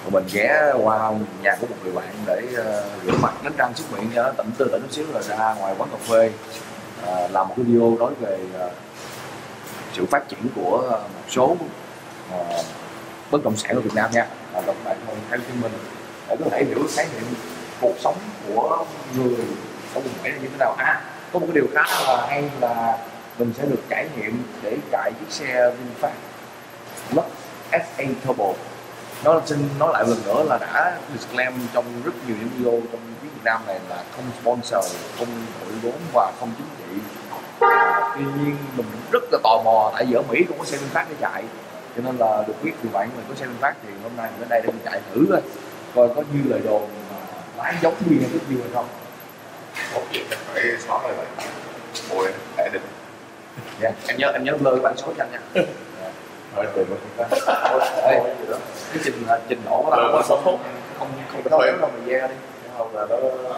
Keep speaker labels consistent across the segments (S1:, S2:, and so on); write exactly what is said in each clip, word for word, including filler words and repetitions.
S1: Rồi mình ghé qua nhà của một người bạn để uh, rửa mặt đánh răng súc miệng cho nó tỉnh tư tỉnh chút xíu, là ra ngoài quán cà phê uh, làm một cái video nói về uh, sự phát triển của uh, một số uh, bất động sản ở Việt Nam nha, và các bạn Thành phố Hồ Chí Minh để có thể hiểu khái niệm cuộc sống của người ở vùng Bảy như thế nào. À, có một cái điều khá là hay là mình sẽ được trải nghiệm để chạy chiếc xe VinFast Lux ét a Turbo. Nó xin nói lại lần nữa là đã disclaim trong rất nhiều những video trong phía Việt Nam này là không sponsor, không đội vốn và không chính trị. Tuy nhiên mình rất là tò mò, tại vì ở Mỹ cũng có xe VinFast để chạy, cho nên là được biết từ bạn mình có xe VinFast thì hôm nay mình đến đây để mình chạy thử thôi, coi có như lời đồn lái giống như hay rất nhiều hay không.
S2: Một chuyện phải xóa lại vậy. Ôi, để định.
S1: Dạ, em nhớ em nhớ lơ cái bản số cho anh nha.
S2: Rồi từ một cái
S1: cái trình trình độ của tao không không không không có đâu mà ra đi,
S2: không là nó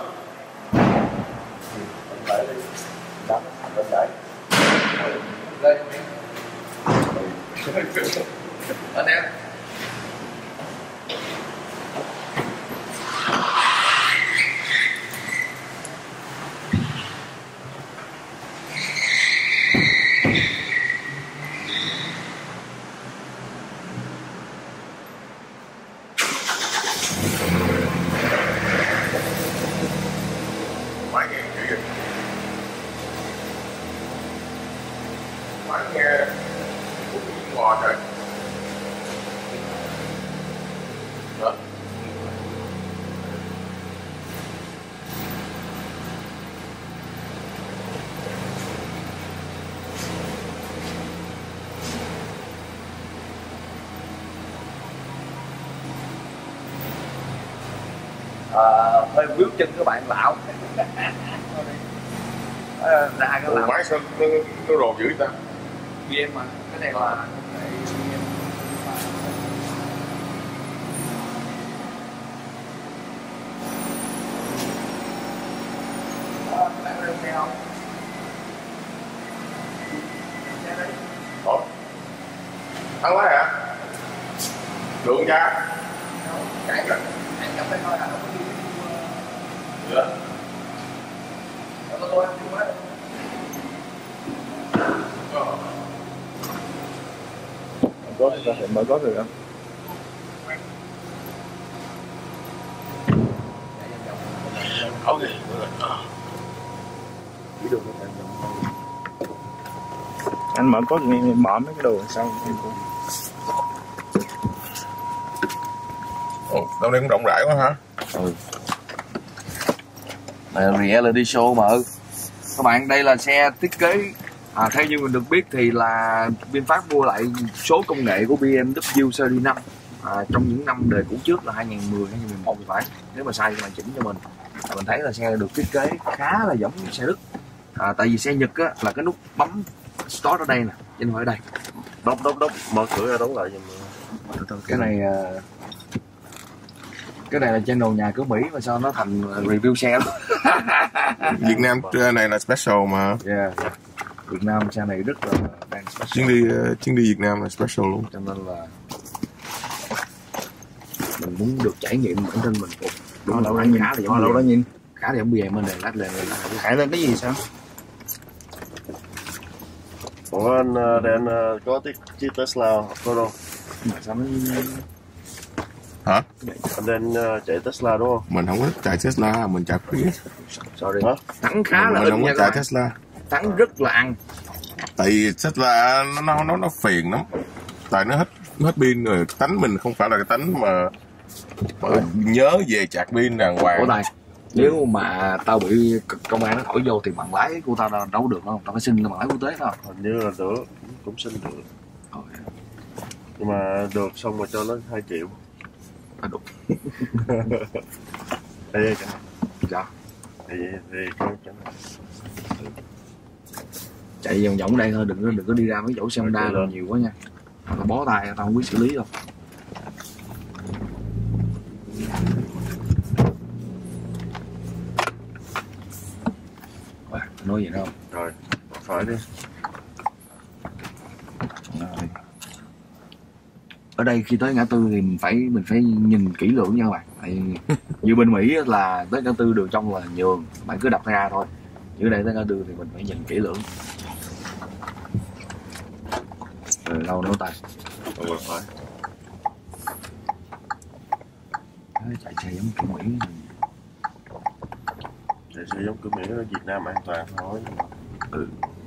S2: phải đi đắm bên đấy
S1: lên anh em. À, hơi víu chân các bạn lão à, ra cái lão
S2: máy sao nó, nó rồ dữ ta.
S1: bê em mà cái này là các bạn có được xe không?
S2: Ủa? Thắng lái hả? Đường ra
S1: chạy rồi chạy trong đây thôi, là không có đi
S2: dạ.
S1: Tôi tôi ăn chung hết.
S3: Có ra thì mới có được không?
S2: Ok.
S3: Chỉ được cái anh mở có nghe mở mấy cái đồ sao em cũng.
S2: Ồ, đâu đây cũng rộng rãi quá hả?
S1: Ừ. Đây là reality show mà. Các bạn, đây là xe thiết kế à, theo như mình được biết thì là VinFast mua lại số công nghệ của bê em vê Series năm à, trong những năm đời cũ trước là hai nghìn mười, hai nghìn mười một thì phải. Nếu mà sai thì bạn chỉnh cho mình. À, mình thấy là xe được thiết kế khá là giống xe Đức. À, tại vì xe Nhật á, là cái nút bấm start ở đây nè, chứ không phải ở đây.
S3: Đốc đốc đốc mở cửa ra đóng lại giùm.
S1: Cái này cái này là channel nhà cửa Mỹ mà sao nó thành review xe đó.
S2: Việt Nam này là special mà.
S1: Yeah. Việt Nam xe này rất là đang special.
S2: Chuyến đi chuyến đi Việt Nam là special luôn.
S1: Cho nên là mình muốn được trải nghiệm bản thân mình phục. Đúng là nó khá là giống
S3: đâu đó nhìn.
S1: Khá là giống bê em bên này, lát lên lên
S3: Hãy lên cái gì sao? Ủa anh để anh có chiếc Tesla có đâu?
S1: mà sao nó
S2: Hả?
S3: Anh đang chạy Tesla đúng không?
S2: Mình không có chạy Tesla, mình chạy Prius.
S1: sorry.
S3: Hả?
S1: Thắng khá
S2: mình,
S1: là
S2: mình không có chạy
S1: các
S2: Tesla.
S1: Thắng rất là ăn.
S2: Tại vì Tesla nó nó nó phiền lắm. Tại nó hết nó hết pin rồi, tánh mình không phải là cái tánh mà, mà nhớ về chạc pin đàng hoàng.
S1: Ủa này, nếu mà tao bị công an nó thổi vô thì bằng lái của tao đâu được không? Tao phải xin là bằng lái quốc tế không?
S3: Hình như là được, cũng xin được.
S1: Okay.
S3: Nhưng mà được xong rồi cho nó hai triệu.
S1: À, đúng.
S3: Đây đây
S1: Dạ.
S3: Thì thì con cho nó
S1: chạy vòng vòng đây thôi, đừng có đừng có đi ra mấy chỗ xe Honda rồi nhiều quá nha. Tao bó tay, tao không biết xử lý đâu. Wow, nói gì nữa không?
S3: rồi, phải đi.
S1: Rồi. ở đây khi tới ngã tư thì mình phải mình phải nhìn kỹ lưỡng nha các bạn. Tại như bên Mỹ là tới ngã tư đường trong là nhường, bạn cứ đập ra thôi. Như đây tới ngã tư thì mình phải nhìn kỹ lưỡng. Rồi đâu nấu tay.
S3: Rồi phải.
S1: Chạy xe giống kiểu Mỹ.
S3: Chạy xe giống kiểu Mỹ ở Việt Nam an toàn thôi.
S1: Ừ.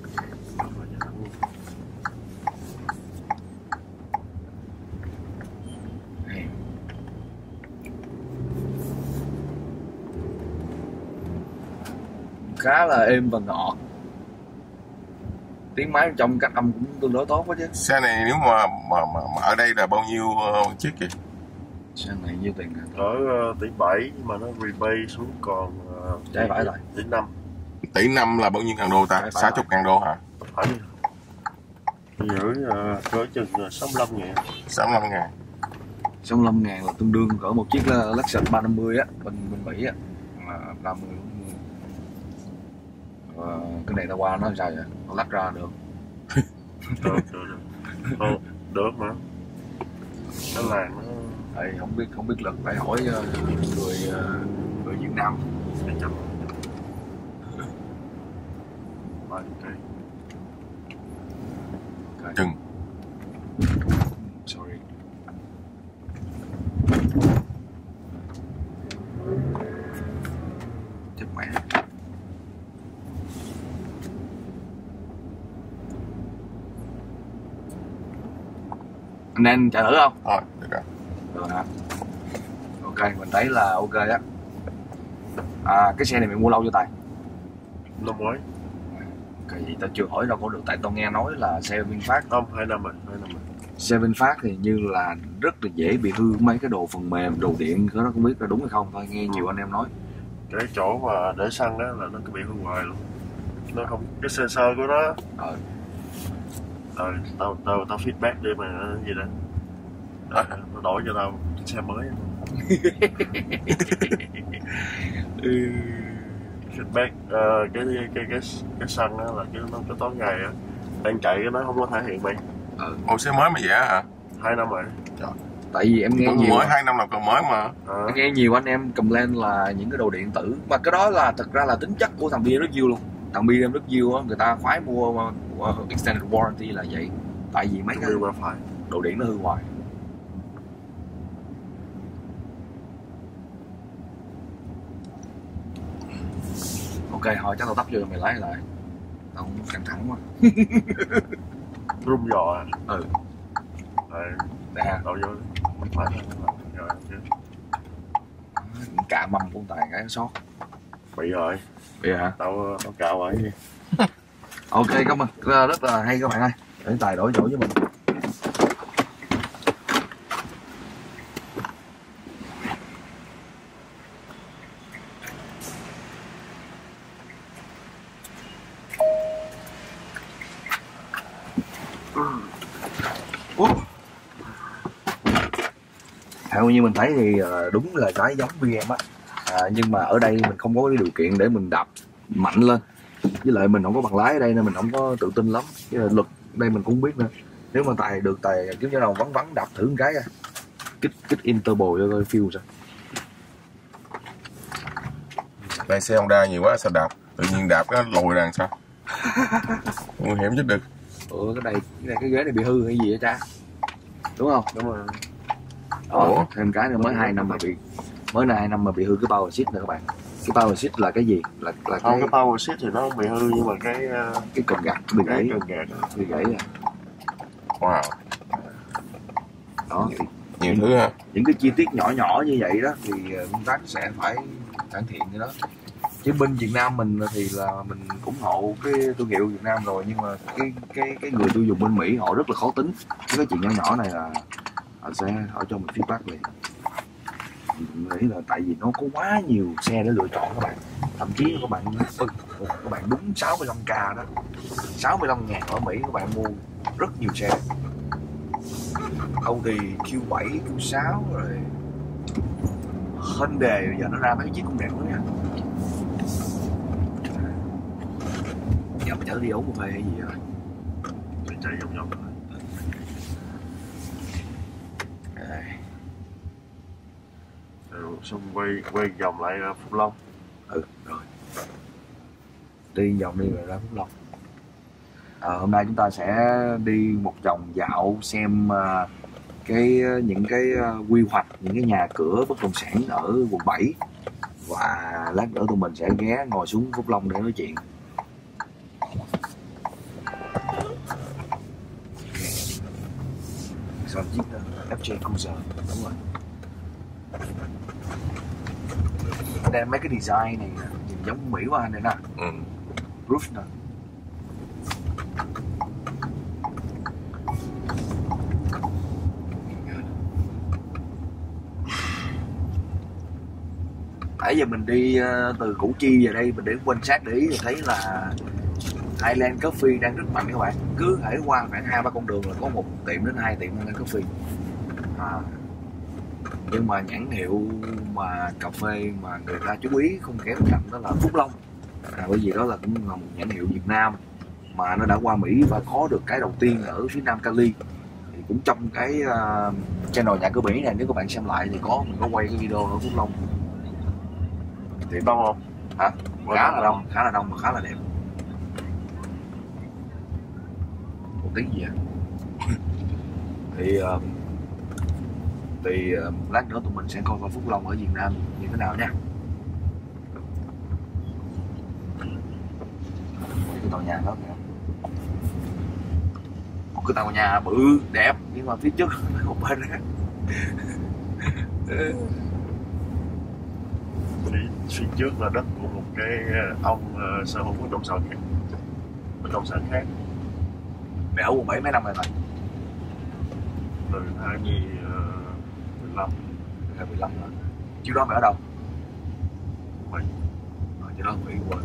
S1: Khá là êm và ngọt. Tiếng máy trong cách âm cũng tương đối tốt quá chứ.
S2: Xe này nếu mà mà, mà, mà ở đây là bao nhiêu uh, chiếc vậy?
S1: Xe này nhiêu tiền hả?
S3: Ở uh, tỷ bảy nhưng mà nó rebate xuống còn uh,
S1: trái phải lại
S3: tỷ năm.
S2: Tỷ năm là bao nhiêu ngàn đô ta? sáu mươi ngàn đô hả?
S3: Phải. Giữ uh, cỡ chừng sáu mươi lăm ngàn.
S2: sáu mươi lăm ngàn.
S1: sáu mươi lăm ngàn là tương đương cỡ một chiếc Lexus ba năm mươi á, bên bên Mỹ á, ba mươi. Ờ, cái này ta qua nó sao vậy? Nó lắc ra được.
S3: Được, được, được. Không, được mà. Nó làm nó...
S1: Đây, không biết không biết lực phải hỏi uh, người uh, người Việt Nam.
S3: Để chậm. Ok.
S2: Chừng.
S1: Sorry. Chết mẹ. Anh em chạy thử không?
S2: Thôi, được rồi.
S1: Được hả? Ok, mình thấy là ok á. À, cái xe này mình mua lâu chưa Tài?
S3: Năm ngoái.
S1: Ok, vậy tao chưa hỏi đâu có được, tại tao nghe nói là xe VinFast.
S3: Không, hai năm rồi, hai năm rồi.
S1: Xe VinFast thì như là rất là dễ bị hư mấy cái đồ phần mềm, đồ điện, nó không biết là đúng hay không, thôi nghe nhiều anh em nói.
S3: Cái chỗ mà để xăng đó là nó cứ bị hư hoài luôn. Nó không, cái sensor của nó.
S1: Ờ.
S3: Rồi, tao, tao, tao feedback đi mà nó gì đó. Rồi, nó đổi cho tao cái xe mới.
S1: Ừ.
S3: Feedback, uh, cái, cái, cái, cái, cái xăng đó là cái, nó, cái tối ngày á. Đang chạy cái nó không có thể hiện mày.
S1: Ừ.
S2: Ồ, xe mới mà vậy hả?
S3: Hai năm rồi.
S2: Trời.
S1: Tại vì em nghe nhiều
S2: mới hai năm là còn mới mà.
S3: À.
S1: Em nghe nhiều anh em complain là những cái đồ điện tử, mà cái đó là thực ra là tính chất của thằng bê em vê luôn. Thằng bê em vê á, người ta khoái mua uh, extended warranty là vậy. Tại vì mấy cái đồ điện nó hư hoài. Ok, thôi chắc tao tấp vô mày lái lại. Tao không căng thẳng quá.
S3: Rung giò à?
S1: Ừ.
S3: Rồi,
S1: Đây ha.
S3: đậu vô. Phải rồi, chứ.
S1: Cạ mâm của Tài cái sót.
S3: Bị rồi.
S1: Bị hả?
S3: Tao, tao cạo rồi.
S1: Ok, cảm ơn. Rất là hay các bạn ơi. Để Tài đổi chỗ với mình. Theo như mình thấy thì đúng là cái giống bê em á, à, nhưng mà ở đây mình không có cái điều kiện để mình đạp mạnh lên, với lại mình không có bằng lái ở đây nên mình không có tự tin lắm. Với lại luật đây mình cũng không biết nữa. Nếu mà Tài được Tài kiếm chỗ nào vắng vắng đạp thử một cái ra, kích kích interval cho coi feel sao.
S2: Đây xe Honda nhiều quá sao đạp, tự nhiên đạp nó lùi ra làm sao? Nguy hiểm chết được.
S1: Ừ, cái này cái này cái ghế này bị hư hay gì vậy cha? Đúng không?
S3: Đúng rồi.
S1: Ủa? Thêm cái nữa mới hai năm mà bị mới này hai năm mà bị hư cái power seat nữa các bạn. Cái power seat là cái gì? Là là
S3: Không,
S1: cái
S3: cái power seat thì nó không bị hư nhưng mà cái uh,
S1: cái cần gạt bị gãy,
S3: cần gạt
S1: bị gãy à.
S2: Wow.
S1: Đó thì
S2: Nhiều thứ ha.
S1: những cái chi tiết nhỏ nhỏ như vậy đó thì VinFast sẽ phải cải thiện cái đó. Chứ bên Việt Nam mình thì là mình ủng hộ cái thương hiệu Việt Nam rồi, nhưng mà cái cái cái người tiêu dùng bên Mỹ họ rất là khó tính. Cái chuyện nhỏ nhỏ này là họ sẽ hỏi cho mình feedback liền. Mình nghĩ là tại vì nó có quá nhiều xe để lựa chọn các bạn, thậm chí các bạn các bạn đúng sáu mươi lăm k đó, sáu mươi lăm ngàn ở Mỹ các bạn mua rất nhiều xe. Audi Q bảy, Q sáu rồi Hyundai bây giờ nó ra mấy chiếc cũng đẹp nữa nha. Giờ mình chở đi uống một phê hay gì rồi
S3: chạy vòng vòng. xong quay quay vòng lại uh, Phúc Long.
S1: Ừ rồi, đi vòng đi rồi ra Phúc Long. À, hôm nay chúng ta sẽ đi một vòng dạo xem uh, cái những cái uh, quy hoạch những cái nhà cửa bất động sản ở quận bảy, và lát nữa tụi mình sẽ ghé ngồi xuống Phúc Long để nói chuyện. Rồi chiếc uh, ép giê Cruiser, đúng rồi. Đây mấy cái design này nhìn giống Mỹ quá này nè.
S2: Ừ.
S1: Roof nè. Nãy giờ mình đi uh, từ Củ Chi về đây, mình để quan sát để ý thì thấy là Highland Coffee đang rất mạnh các bạn. Cứ hãy qua khoảng hai ba con đường là có một tiệm đến hai tiệm Highland Coffee. À, nhưng mà nhãn hiệu mà cà phê mà người ta chú ý không kém cạnh đó là Phúc Long. À, bởi vì đó là cũng là một nhãn hiệu Việt Nam mà nó đã qua Mỹ và có được cái đầu tiên ở phía Nam Cali. Thì cũng trong cái uh, channel nhà cửa Mỹ này, nếu các bạn xem lại thì có mình có quay cái video ở Phúc Long.
S3: Thì đông không?
S1: Hả? Khá là đông, khá là đông và khá là đẹp. Một tiếng gì vậy? Thì uh, thì uh, lát nữa tụi mình sẽ coi coi Phúc Long ở Việt Nam như thế nào nha. Cái tòa nhà đó kìa, một cái tòa nhà bự đẹp nhưng mà phía trước một bên đó.
S3: Phía trước là đất của một cái ông uh, sở hữu bất động sản khác, bất động sản khác.
S1: Mẹ ở quận bảy mấy năm rồi này?
S3: Từ hai nghìn mười lăm.
S1: hai nghìn mười lăm rồi. Trước đó mẹ ở đâu?
S3: Mỹ.
S1: Rồi trước đó Mỹ quên.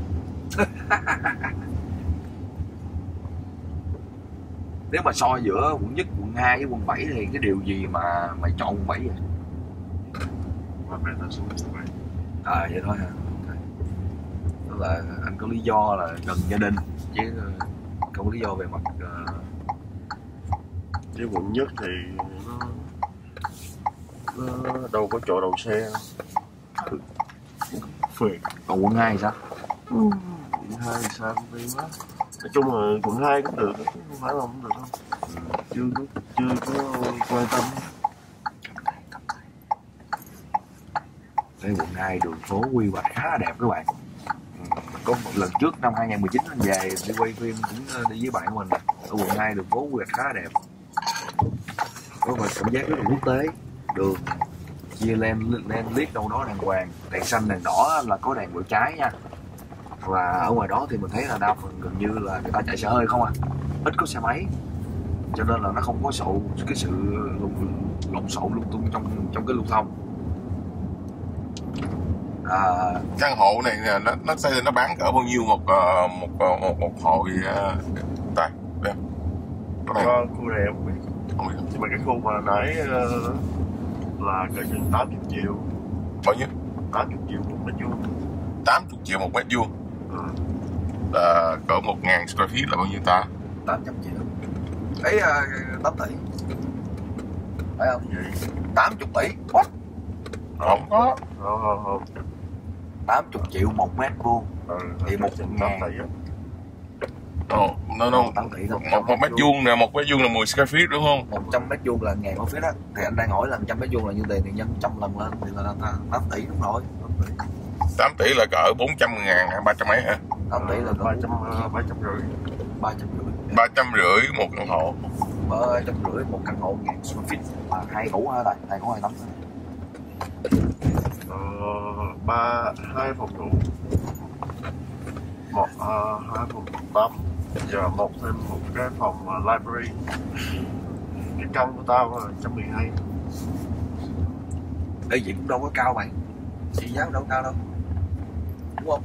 S1: Nếu mà so giữa quận nhất, quận hai với quận bảy thì cái điều gì mà mày chọn quận bảy vậy?
S3: Và mẹ ta xuống quận bảy.
S1: À vậy thôi hả? Tức là anh có lý do là gần gia đình chứ không có lý do về mặt uh...
S3: chứ quận nhất thì nó, nó đâu có chỗ đậu xe.
S1: Ừ.
S3: Phiền.
S1: Còn quận hai thì sao?
S3: Ừ. Quận hai thì sao cũng đi quá. Nói chung là quận hai cũng được, không phải là không được đâu. Ừ. Chưa có chưa có quan tâm.
S1: Cái quận hai đường phố quy hoạch khá là đẹp các bạn. Có một lần trước năm hai nghìn mười chín anh về đi quay phim cũng đi với bạn của mình ở quận hai, đường phố quy hoạch khá là đẹp, có một cảm giác rất là quốc tế. Đường chia len len liếc đâu đó đàng hoàng, đèn xanh đèn đỏ là có đèn vượt trái nha. Và ở ngoài đó thì mình thấy là đa phần gần như là người ta chạy xe hơi không à, ít có xe máy, cho nên là nó không có sự cái sự lộn xộn lung tung trong trong cái lưu thông. À,
S2: căn hộ này nó nó xây nó bán cỡ bao nhiêu một một một một hộ gì tài đây
S3: cái có khu này không biết,
S2: không biết.
S3: Nhưng mà cái khu mà nãy uh, là cỡ chừng tám mươi triệu.
S2: Bao nhiêu?
S3: tám mươi triệu một mét vuông.
S2: tám mươi triệu một mét vuông.
S3: Ừ.
S2: Là cỡ một ngàn square feet là bao nhiêu ta?
S1: tám trăm triệu. Ấy uh, tám tỷ. Phải không?
S3: Vậy.
S1: tám mươi tỷ. What?
S2: Không có.
S3: Không không không.
S1: tám mươi triệu một mét vuông.
S3: Ừ,
S1: thì một ngàn.
S3: tỷ á.
S2: Ồ, nó nó một, một mét vuông nè, một mét vuông là mười square feet đúng không?
S1: một trăm mét vuông là ngàn square feet á. Thì anh đang hỏi là một trăm mét vuông là nhiêu tiền thì nhân trăm lần lên thì là tám tỷ đúng rồi.
S2: tám tỷ là cỡ bốn trăm ngàn hay ba trăm mấy hả?
S1: tám tỷ là
S3: ba trăm ba trăm rưỡi.
S1: ba trăm rưỡi.
S2: ba trăm rưỡi một căn hộ.
S1: ba trăm rưỡi một căn hộ ngàn square feet là hai ngủ hả tại? Hai ngủ hai tấm.
S3: Ờ, ba hai phòng ngủ, một uh, hai phòng tắm, giờ một thêm một cái phòng uh, library. Cái căn của tao là một trăm mười hai.
S1: Ê vậy cũng đâu có cao bạn, trị giá đâu có cao đâu đúng không?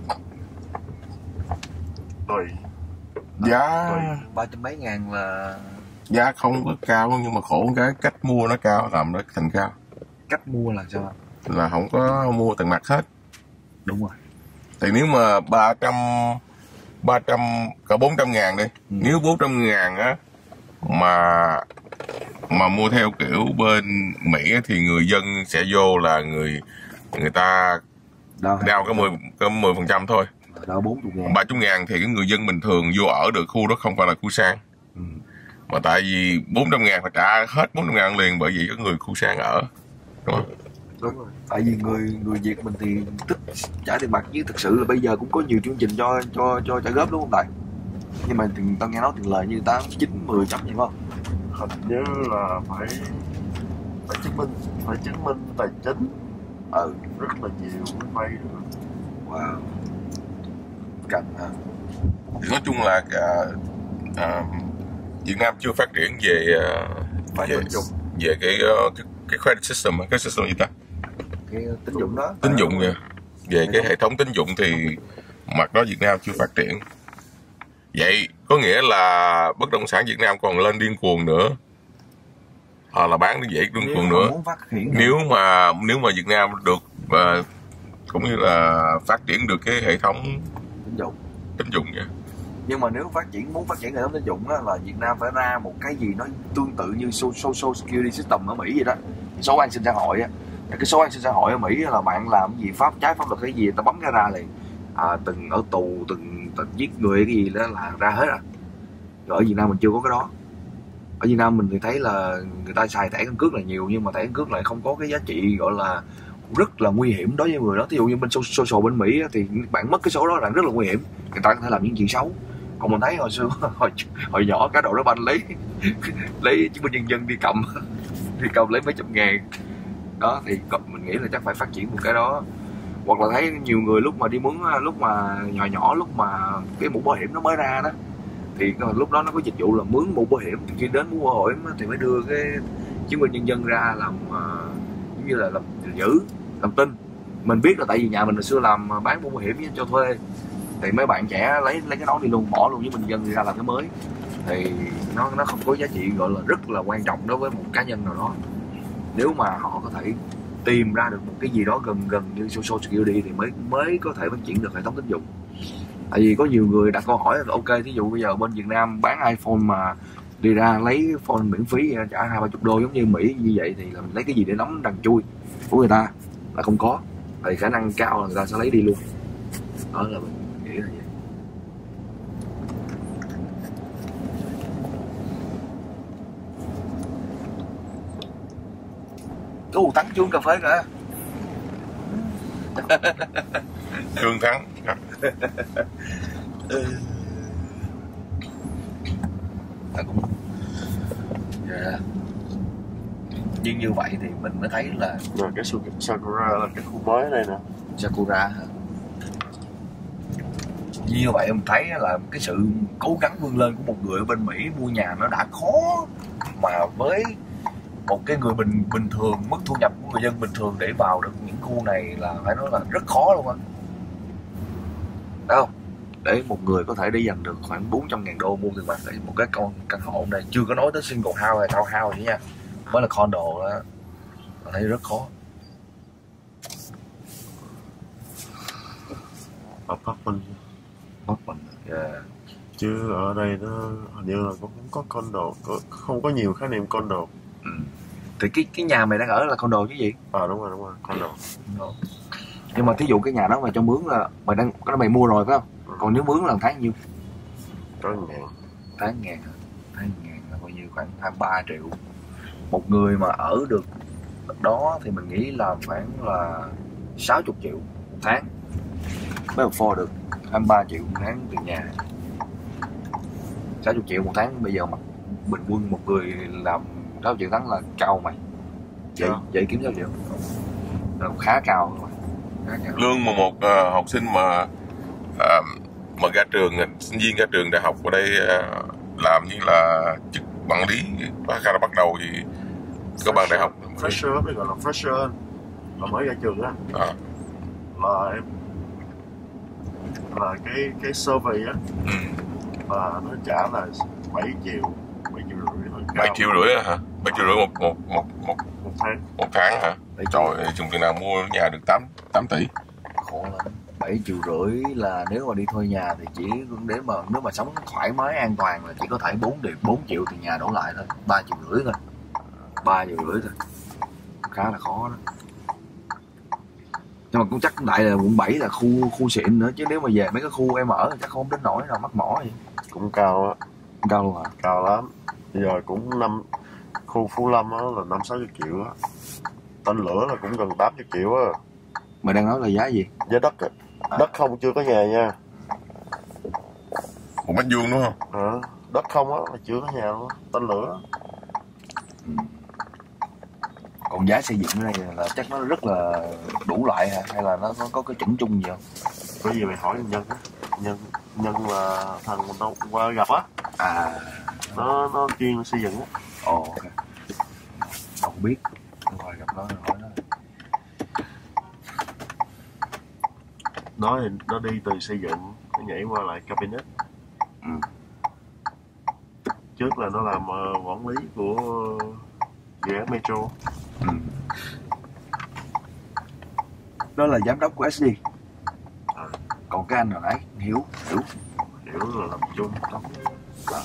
S3: Tùy.
S2: Giá
S1: ba trăm mấy ngàn là
S2: giá không có cao nhưng mà khổ cái cách mua nó cao làm nó thành cao.
S1: Cách mua là sao?
S2: Là không có mua từng mặt hết.
S1: Đúng rồi.
S2: Thì nếu mà ba trăm ba trăm cỡ bốn trăm ngàn đi, ừ. Nếu bốn trăm ngàn á mà mà mua theo kiểu bên Mỹ thì người dân sẽ vô là người người ta
S1: Đâu,
S2: đao cái mười cái mười phần trăm thôi,
S1: đâu bốn mươi ngàn
S2: ba mươi ngàn thì cái người dân bình thường vô ở được khu đó không phải là khu sang.
S1: Ừ.
S2: Mà tại vì bốn trăm ngàn phải trả hết bốn trăm ngàn liền, bởi vì có người khu sang ở, đúng không?
S1: Đúng rồi. Tại vì người người Việt mình thì thích trả tiền mặt, chứ thực sự là bây giờ cũng có nhiều chương trình cho cho cho trả góp, đúng không Tài? Nhưng mà tiền, tao nghe nói tiền lời như tám, chín, mười trăm gì không?
S3: Hình như là phải phải chứng minh phải chứng minh tài chính
S1: Ừ,
S3: rất là nhiều mới vay được.
S1: wow, cần hả?
S2: Thì nói chung là cả, à, Việt Nam chưa phát triển về
S3: Phải
S2: về,
S3: tín dụng.
S2: về cái, cái cái credit system, cái system gì ta?
S1: Cái tín dụng đó.
S2: Tín dụng về về cái hệ thống tín dụng thì mặt đó Việt Nam chưa phát triển. Vậy có nghĩa là bất động sản Việt Nam còn lên điên cuồng nữa, hoặc là bán nó dễ điên cuồng nữa.
S1: Muốn phát triển
S2: Nếu mà nếu mà Việt Nam được và cũng như là phát triển được cái hệ thống
S1: tín dụng.
S2: tín dụng vậy.
S1: Nhưng mà nếu phát triển muốn phát triển hệ thống tín dụng á, là Việt Nam phải ra một cái gì nó tương tự như Social Security System ở Mỹ vậy đó, số an sinh xã hội á. Cái số an sinh xã hội ở Mỹ là bạn làm gì pháp trái pháp luật cái gì ta bấm cái ra liền, à, từng ở tù, từng, từng giết người cái gì đó là ra hết à. Rồi ở Việt Nam mình chưa có cái đó. Ở Việt Nam mình thì thấy là người ta xài thẻ căn cước là nhiều, nhưng mà thẻ căn cước lại không có cái giá trị gọi là rất là nguy hiểm đối với người đó. Ví dụ như bên social bên Mỹ thì bạn mất cái số đó là rất là nguy hiểm, người ta có thể làm những chuyện xấu. Còn mình thấy hồi xưa hồi, hồi nhỏ cá độ đá banh lấy lấy chứng minh nhân dân đi cầm đi cầm lấy mấy trăm ngàn đó, thì mình nghĩ là chắc phải phát triển một cái đó. Hoặc là thấy nhiều người lúc mà đi mướn, lúc mà nhỏ nhỏ lúc mà cái mũ bảo hiểm nó mới ra đó, thì lúc đó nó có dịch vụ là mướn mũ bảo hiểm, thì khi đến mũ bảo hiểm thì mới đưa cái chứng minh nhân dân ra làm uh, giống như là làm giữ, làm tin. Mình biết là tại vì nhà mình hồi xưa làm bán mũ bảo hiểm cho thuê, thì mấy bạn trẻ lấy lấy cái đó đi luôn, bỏ luôn với mình dân đi ra làm cái mới, thì nó nó không có giá trị gọi là rất là quan trọng đối với một cá nhân nào đó. Nếu mà họ có thể tìm ra được một cái gì đó gần gần như Social Security thì mới mới có thể phát triển được hệ thống tín dụng. Tại vì có nhiều người đặt câu hỏi là ok, thí dụ bây giờ bên Việt Nam bán iPhone mà đi ra lấy phone miễn phí trả hai ba chục đô giống như Mỹ như vậy, thì là lấy cái gì để nắm đằng chui của người ta là không có, thì khả năng cao là người ta sẽ lấy đi luôn. Đó là mình nghĩ là vậy. Ồ, Thắng chuông cà phê kìa.
S2: Trương Thắng.
S1: Ta cũng yeah. Nhưng như vậy thì mình mới thấy là
S3: rồi cái Sakura là cái khu mới ở đây nè.
S1: Sakura hả? Như vậy mình thấy là cái sự cố gắng vươn lên của một người ở bên Mỹ mua nhà nó đã khó, mà với một cái người bình bình thường, mức thu nhập của người dân bình thường để vào được những khu này là phải nói là rất khó luôn á. Đúng không? Để một người có thể đi dành được khoảng bốn trăm ngàn đô mua tiền mặt để một cái con căn hộ này, chưa có nói tới single house hay townhouse nữa nha, mới là condo đó, tôi thấy rất khó.
S3: Apartment.
S1: Apartment, yeah.
S3: Chứ ở đây nó hình như là cũng có condo, có, không có nhiều khái niệm condo.
S1: Ừ. Thì cái cái nhà mày đang ở là condo chứ gì?
S3: À đúng rồi, đúng rồi, condo.
S1: No. Nhưng mà thí dụ cái nhà đó mày cho mướn là mày đang cái đó mày mua rồi phải không? Ừ. Còn nếu mướn là tháng nhiêu?
S3: Tháng ngàn.
S1: Tháng ngàn hả? Tháng ngàn là bao nhiêu? Khoảng hai mươi ba triệu. Một người mà ở được đó thì mình nghĩ là khoảng là sáu mươi triệu một tháng mới afford được hai mươi ba triệu một tháng tiền nhà. sáu mươi triệu một tháng bây giờ mà bình quân một người làm sáu mươi triệu tháng là cao mày. Vậy
S3: Đó.
S1: Vậy kiếm sáu triệu là khá cao rồi. Khá cao.
S2: Lương mà một uh, học sinh mà uh, mà ra trường, sinh viên ra trường đại học ở đây uh, làm như là chức quản lý, bắt ra bắt đầu thì có bằng đại học.
S3: Fresher, mới gọi là fresher, là mới ra trường á.
S2: À.
S3: Là em là cái cái survey á,
S2: Ừ.
S3: là nó trả là bảy triệu, bảy triệu rưỡi thôi.
S2: bảy triệu rưỡi hả? bảy triệu rưỡi một một một một
S3: một tháng.
S2: một tháng hả? Trời ơi, dùng tiền nào mua nhà được tám tám tỷ.
S1: Khổ lắm. bảy triệu rưỡi là nếu mà đi thuê nhà thì chỉ để mà nếu mà sống thoải mái an toàn là chỉ có thể bốn triệu bốn triệu tiền nhà đổ lại thôi, ba triệu rưỡi thôi. ba giờ rưỡi thôi, khá là khó đó. Nhưng mà cũng chắc đại là quận bảy là khu khu xịn nữa, chứ nếu mà về mấy cái khu em ở chắc không đến nỗi nào mắc mỏ gì.
S3: Cũng cao á.
S1: Cao luôn hả?
S3: Cao lắm. Bây giờ cũng năm khu Phú Lâm á là năm sáu triệu á. Tên lửa là cũng gần tám mươi triệu á.
S1: Mày đang nói là giá gì?
S3: Giá đất á. À. Đất không chưa có nhà nha.
S2: Một mét vuông đúng không?
S3: À, đất không á là chưa có nhà luôn. Tên lửa.
S1: Ừ. Còn giá xây dựng ở đây là chắc nó rất là đủ loại hả? Hay là nó, nó có cái chuẩn chung gì không?
S3: Có gì mày hỏi nhân á. Nhân nhân là thằng nó qua gặp á.
S1: À,
S3: nó nó chuyên xây dựng á.
S1: ồ, ok. Không biết, tôi hỏi gặp nó rồi hỏi nó.
S3: Nó thì nó đi từ xây dựng nó nhảy qua lại cabinet.
S1: Ừ.
S3: Trước là nó làm uh, quản lý của dự án metro.
S1: Ừ. Đó là giám đốc của ét đê.
S3: À.
S1: Còn cái anh nào nãy Hiếu Hiếu
S3: Hiểu là làm chung không.
S1: à.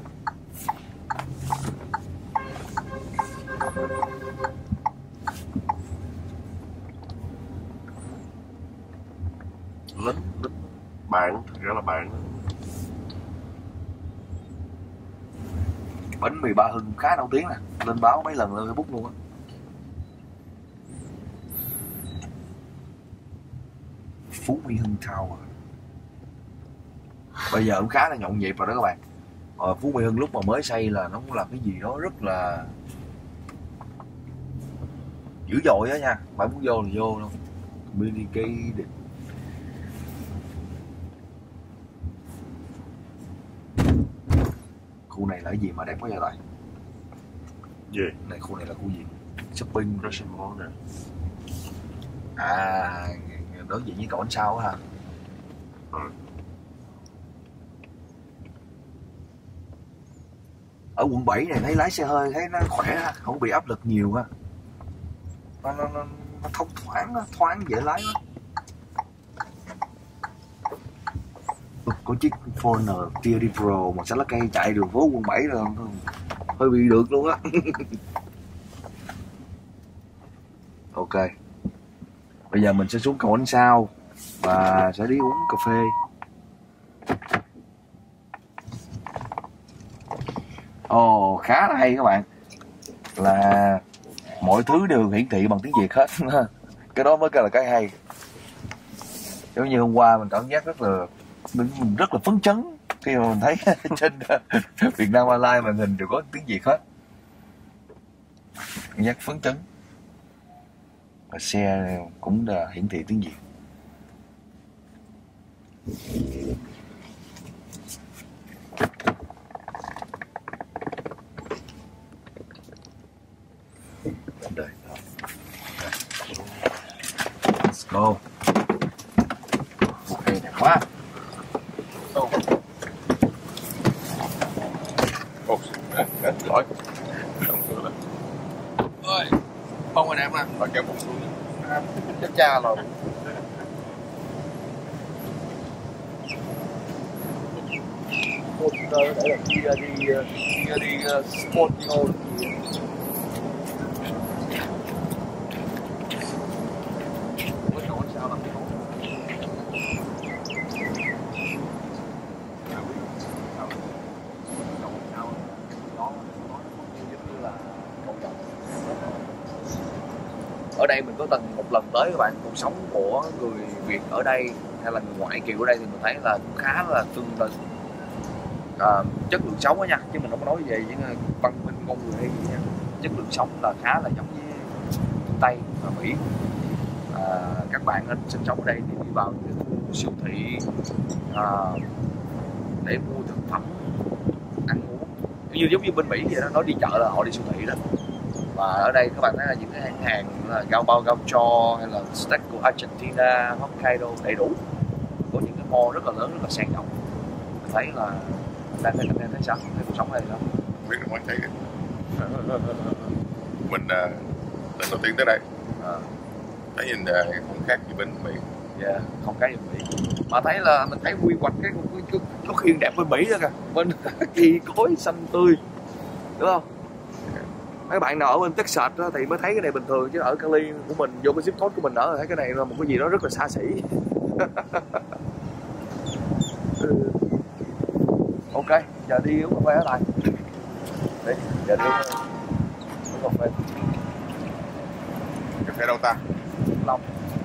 S3: Lính lính bạn, thật ra là bạn.
S1: Bánh mì Ba Hưng khá nổi tiếng nè, lên báo mấy lần lên Facebook luôn á. Phú Mỹ Hưng Tower bây giờ cũng khá là nhộn nhịp rồi đó các bạn. Ở Phú Mỹ Hưng lúc mà mới xây là nó cũng làm cái gì đó rất là dữ dội á nha, bạn muốn vô là vô luôn. Communicated. Khu này là cái gì mà đẹp quá vậy lại?
S3: Gì?
S1: Này khu này là khu gì? Shopping
S3: Russian Mall nè.
S1: À, đối diện với cổng sao á hả?
S3: Ừ.
S1: Ở quận bảy này thấy lái xe hơi thấy nó khỏe ha, không bị áp lực nhiều ha. Nó nó nó, nó thông thoáng, nó thoáng dễ lái lắm. Có chiếc Fortuner Tia đi Pro một xanh lá cây chạy đường phố quận bảy rồi hơi bị được luôn á. Ok, bây giờ mình sẽ xuống cầu ánh sao và sẽ đi uống cà phê. Ồ, oh, khá là hay các bạn, là mọi thứ đều hiển thị bằng tiếng Việt hết. Cái đó mới là cái hay. Giống như hôm qua mình cảm giác rất là mình rất là phấn chấn khi mà mình thấy trên Việt Nam Online màn hình đều có tiếng Việt hết, cảm giác phấn chấn. Và xe cũng là hiển thị tiếng Việt. Đây. Let's go. Ok, đẹp quá.
S2: Ồ, lỗi.
S1: Ơi, không anh em à.
S2: Bà kéo một xuống.
S1: Chết cha rồi. Một để là đi đi đi đi Sportino gì. Với con sao làm cái ở đây mình có từng một lần tới các bạn, cuộc sống của người Việt ở đây hay là người ngoại kiều ở đây thì mình thấy là cũng khá là tương tự, à, chất lượng sống đó nha, chứ mình không có nói về những văn minh con người hay gì nha. Chất lượng sống là khá là giống với phương Tây và Mỹ. À, các bạn anh sinh sống ở đây thì đi vào những khu siêu thị à, để mua thực phẩm ăn uống như giống như bên Mỹ vậy đó, nói đi chợ là họ đi siêu thị đó. Và ở đây các bạn thấy là những cái hàng hàng là Gaubao Gaucho hay là steak của Argentina, Hokkaido đầy đủ, có những cái mall rất là lớn, rất là sang trọng. Mình thấy là đang thấy đang thấy sao, thấy cuộc sống ở đây không?
S2: Biết là mới thấy mình uh, lần đầu tiên tới đây
S1: À.
S2: thấy nhìn uh, không khác gì bên Mỹ.
S1: Dạ, yeah, không cái gì Mỹ. Mà thấy là mình thấy quy hoạch cái cái có khiên đẹp bên Mỹ đó kìa, bên cây cối xanh tươi, đúng không? Mấy bạn nào ở bên Texas đó thì mới thấy cái này bình thường, chứ ở Cali của mình vô cái zip code của mình ở thấy cái này là một cái gì đó rất là xa xỉ. Ok, giờ đi uống cà phê ở lại. Đi, giờ đi uống cà phê.
S2: Cà phê đâu ta?
S1: Long.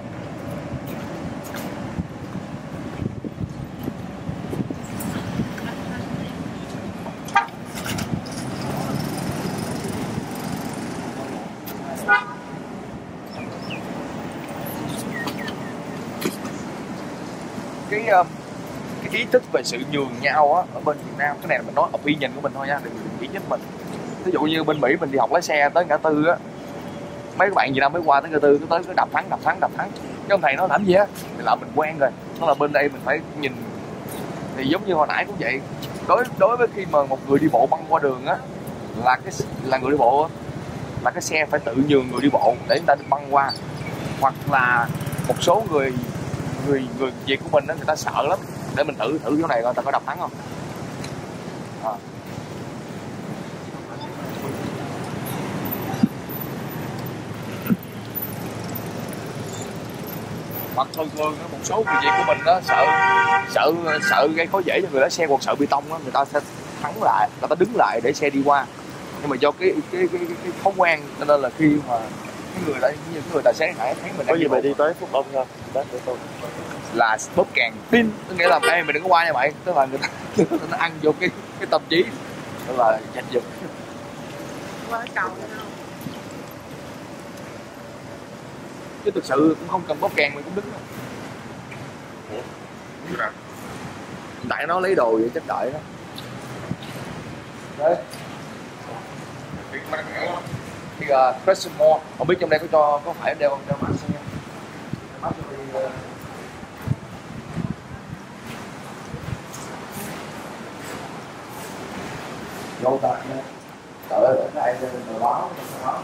S1: Cái cái ý thức về sự nhường nhau á ở bên Việt Nam, cái này là mình nói opinion của mình thôi nha, đừng chỉ trích mình. Ví dụ như bên Mỹ mình đi học lái xe tới ngã tư á, mấy các bạn Việt Nam mới qua tới ngã tư cứ tới cứ đập thắng đập thắng đập thắng, cái ông thầy nói làm gì á, thì là mình quen rồi. Nó là bên đây mình phải nhìn, thì giống như hồi nãy cũng vậy, đối đối với khi mà một người đi bộ băng qua đường á, là cái là người đi bộ á, là cái xe phải tự nhường người đi bộ để người ta băng qua, hoặc là một số người người người Việt của mình đó, người ta sợ lắm. Để mình thử thử chỗ này coi ta có đập thắng không. À. Hoặc thường thường một số người Việt của mình đó sợ sợ sợ gây khó dễ cho người lái xe, hoặc sợ bê tông đó, người ta sẽ thắng lại, người ta đứng lại để xe đi qua. Nhưng mà do cái cái cái, cái, cái thói quen nên là khi mà cái người lại như cái người tài xế nãy thấy mình
S3: có gì mày đi tới Phúc Đông thôi để tôi
S1: là bóp càng pin, có nghĩa là em mày đừng có qua nha mày, tức là người ta, người ta ăn vô cái cái tâm trí, tức là giành giật.
S4: Qua cầu đâu.
S1: Chứ thực sự cũng không cần bóp càng mày cũng đứng đâu.
S2: Ủa? Nào?
S1: Tại nó lấy đồ vậy chắc đợi đó. Đấy. Thì uh, Crescent Mall, không biết trong đây có cho có phải đeo đeo mask không nha? Mask đi. Uh... Vô ta nha. Đợi ở đây rồi báo báo.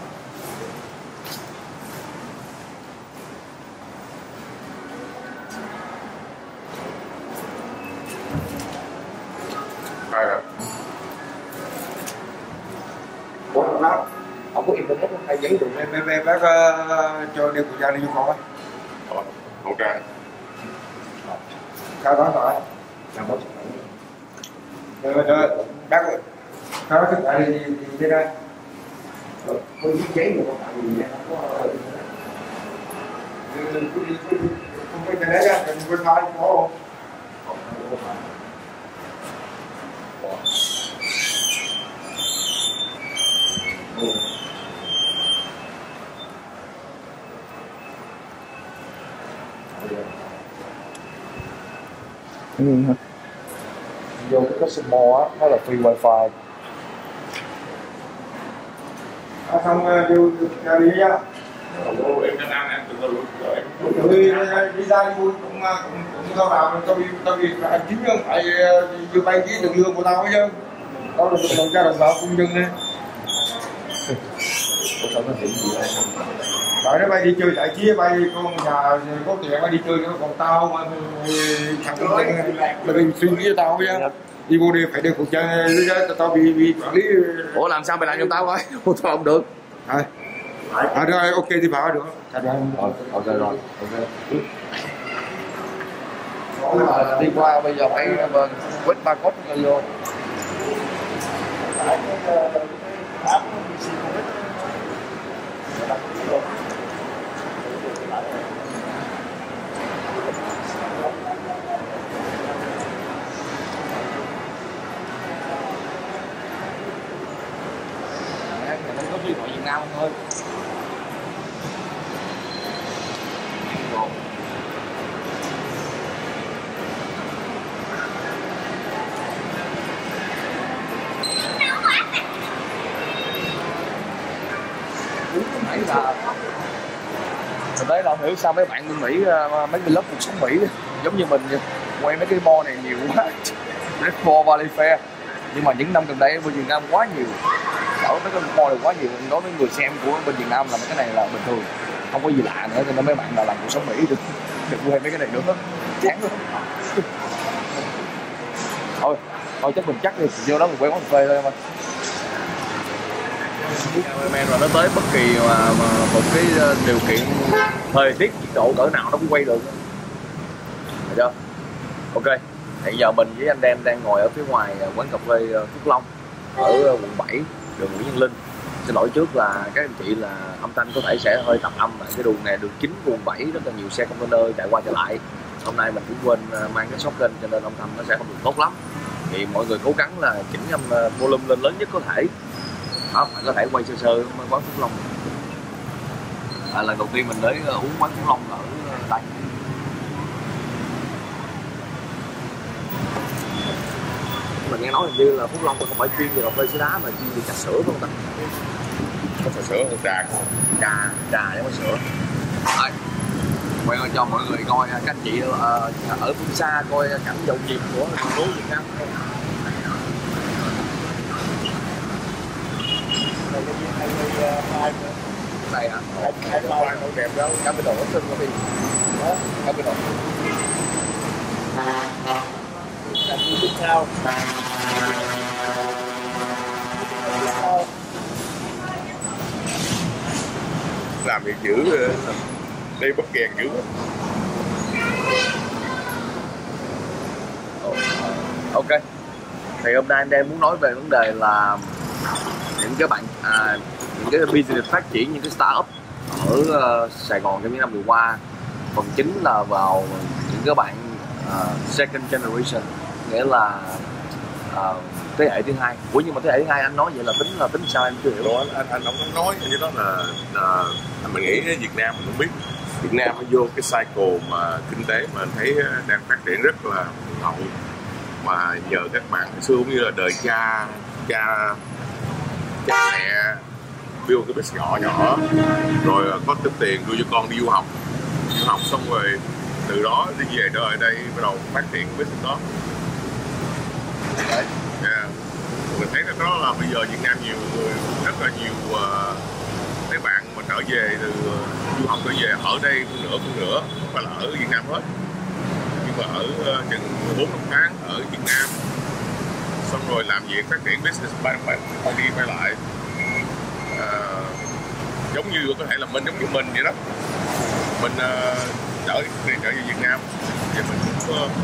S2: Ai rồi?
S1: Ủa không bác, không có internet không hay giấy được.
S5: Bác, bác, bác uh, cho đeo khẩu trang đi vô phòng á.
S2: Ủa, khẩu trang.
S5: Sao đó rồi?
S1: Làm bác
S5: Rồi, rồi, bác ơi. Sao đó sức khỏe đi, đi, đi, đi đây.
S1: có giấy giấy được không? Tại vì không có...
S5: Cứ đi, cứ đi. Không có internet á, đừng quên mai, có không?
S1: Ừ. Vô cái Crescent Mall á, nó là free wifi.
S5: À, xong đều ra đi nhá.
S2: Em đang ăn, em tự luôn rồi.
S5: Tụi đi ra đi vui cũng cũng cũng tao làm tao đi tao đi phải chính không phải vừa bay cái đường lương của tao chứ. Tao là đồng cha đồng vợ cùng dừng đi.
S1: Ủa sao nó hiện gì đây?
S5: Rồi nó bay đi chơi giải trí, bay con nhà có tiền bay đi chơi nữa, còn tao mà thằng con tên là mình suy nghĩ cho tao chứ. Đi vô đây phải đeo khẩu trang, tao bị bị quản lý.
S1: Ủa làm sao mày làm giùm tao coi? Ủa tao không được.
S5: Rồi. À rồi ok thì vào được.
S1: Rồi, ok rồi. Ok. Là đi qua bây giờ phải quét barcode cho vô. Mình có điện thoại Việt Nam thôi. Nãy là thực tế là không hiểu sao mấy bạn bên Mỹ, mấy cái lớp cuộc sống Mỹ giống như mình quay mấy cái mall này nhiều quá. Red Bull Valley Fair, nhưng mà những năm gần đây bên Việt Nam quá nhiều, ở mấy cái mall này quá nhiều. Đối với người xem của bên Việt Nam là mấy cái này là bình thường, không có gì lạ nữa, cho nên mấy bạn nào làm cuộc sống Mỹ đừng đừng quay mấy cái này nữa, chán lắm. Thôi thôi chắc mình chắc đi vô đó mình quay quán cà phê thôi em ơi. cameraman mà nó tới bất kỳ mà, mà một cái điều kiện thời tiết nhiệt độ cỡ nào nó cũng quay được, được chưa? Ok, hiện giờ mình với anh Đen đang ngồi ở phía ngoài quán cà phê Phước Long ở quận bảy, đường Nguyễn Văn Linh. Xin lỗi trước là các anh chị là âm thanh có thể sẽ hơi tạp âm, tại cái đường này đường chính quận bảy rất là nhiều xe container chạy qua chạy lại. Hôm nay mình cũng quên mang cái shotgun cho nên âm thanh nó sẽ không được tốt lắm, thì mọi người cố gắng là chỉnh âm volume lên lớn nhất có thể. Đó, bạn có thể quay sơ sơ quán Phước Long. À, lần đầu tiên mình tới uống quán Phước Long ở đây. Mình nghe nói hình như là Phước Long không phải chuyên về cà phê sữa đá mà chuyên về trà sữa phải không ta?
S2: Có trà sữa hơn trà.
S1: Trà, trà để có sữa. Rồi, quay cho mọi người coi các anh chị uh, ở phương xa coi cảnh nhộn nhịp của thành phố Việt Nam. Đây hả? Hai khoai màu đẹp đó, cá bê đồ nó xinh quá đi. Đó, cá bê đồ. Làm gì biết sao?
S2: Làm việc dữ, đi bóp kèn dữ.
S1: Ok, thì hôm nay anh em muốn nói về vấn đề là những cái bạn à, những cái business phát triển, những cái startup ở uh, Sài Gòn trong những năm vừa qua, phần chính là vào những cái bạn uh, second generation, nghĩa là uh, thế hệ thứ hai. Ủa nhưng mà thế hệ thứ hai anh nói vậy là tính là tính sao em chưa hiểu?
S2: Đó, anh anh không có nói như đó là, là mình nghĩ Việt Nam mình không biết. Việt Nam nó vô cái cycle mà kinh tế mà anh thấy đang phát triển rất là hậu, mà nhờ các bạn xưa cũng như là đời cha cha cha mẹ build cái business nhỏ nhỏ rồi có tính tiền đưa cho con đi du học du học xong rồi từ đó đi về đời đây bắt đầu phát triển cái business đó. Yeah. Mình thấy đó là bây giờ Việt Nam nhiều người, rất là nhiều uh, mấy bạn mà trở về từ uh, du học trở về ở đây hơn nữa hơn nữa không phải là ở Việt Nam hết, nhưng mà ở uh, chừng bốn năm tháng ở Việt Nam xong rồi làm việc phát triển business phải phải đi phải lại. Uh, giống như có thể là mình giống như mình vậy đó, mình uh, trở đi trở về Việt Nam thì mình cũng uh,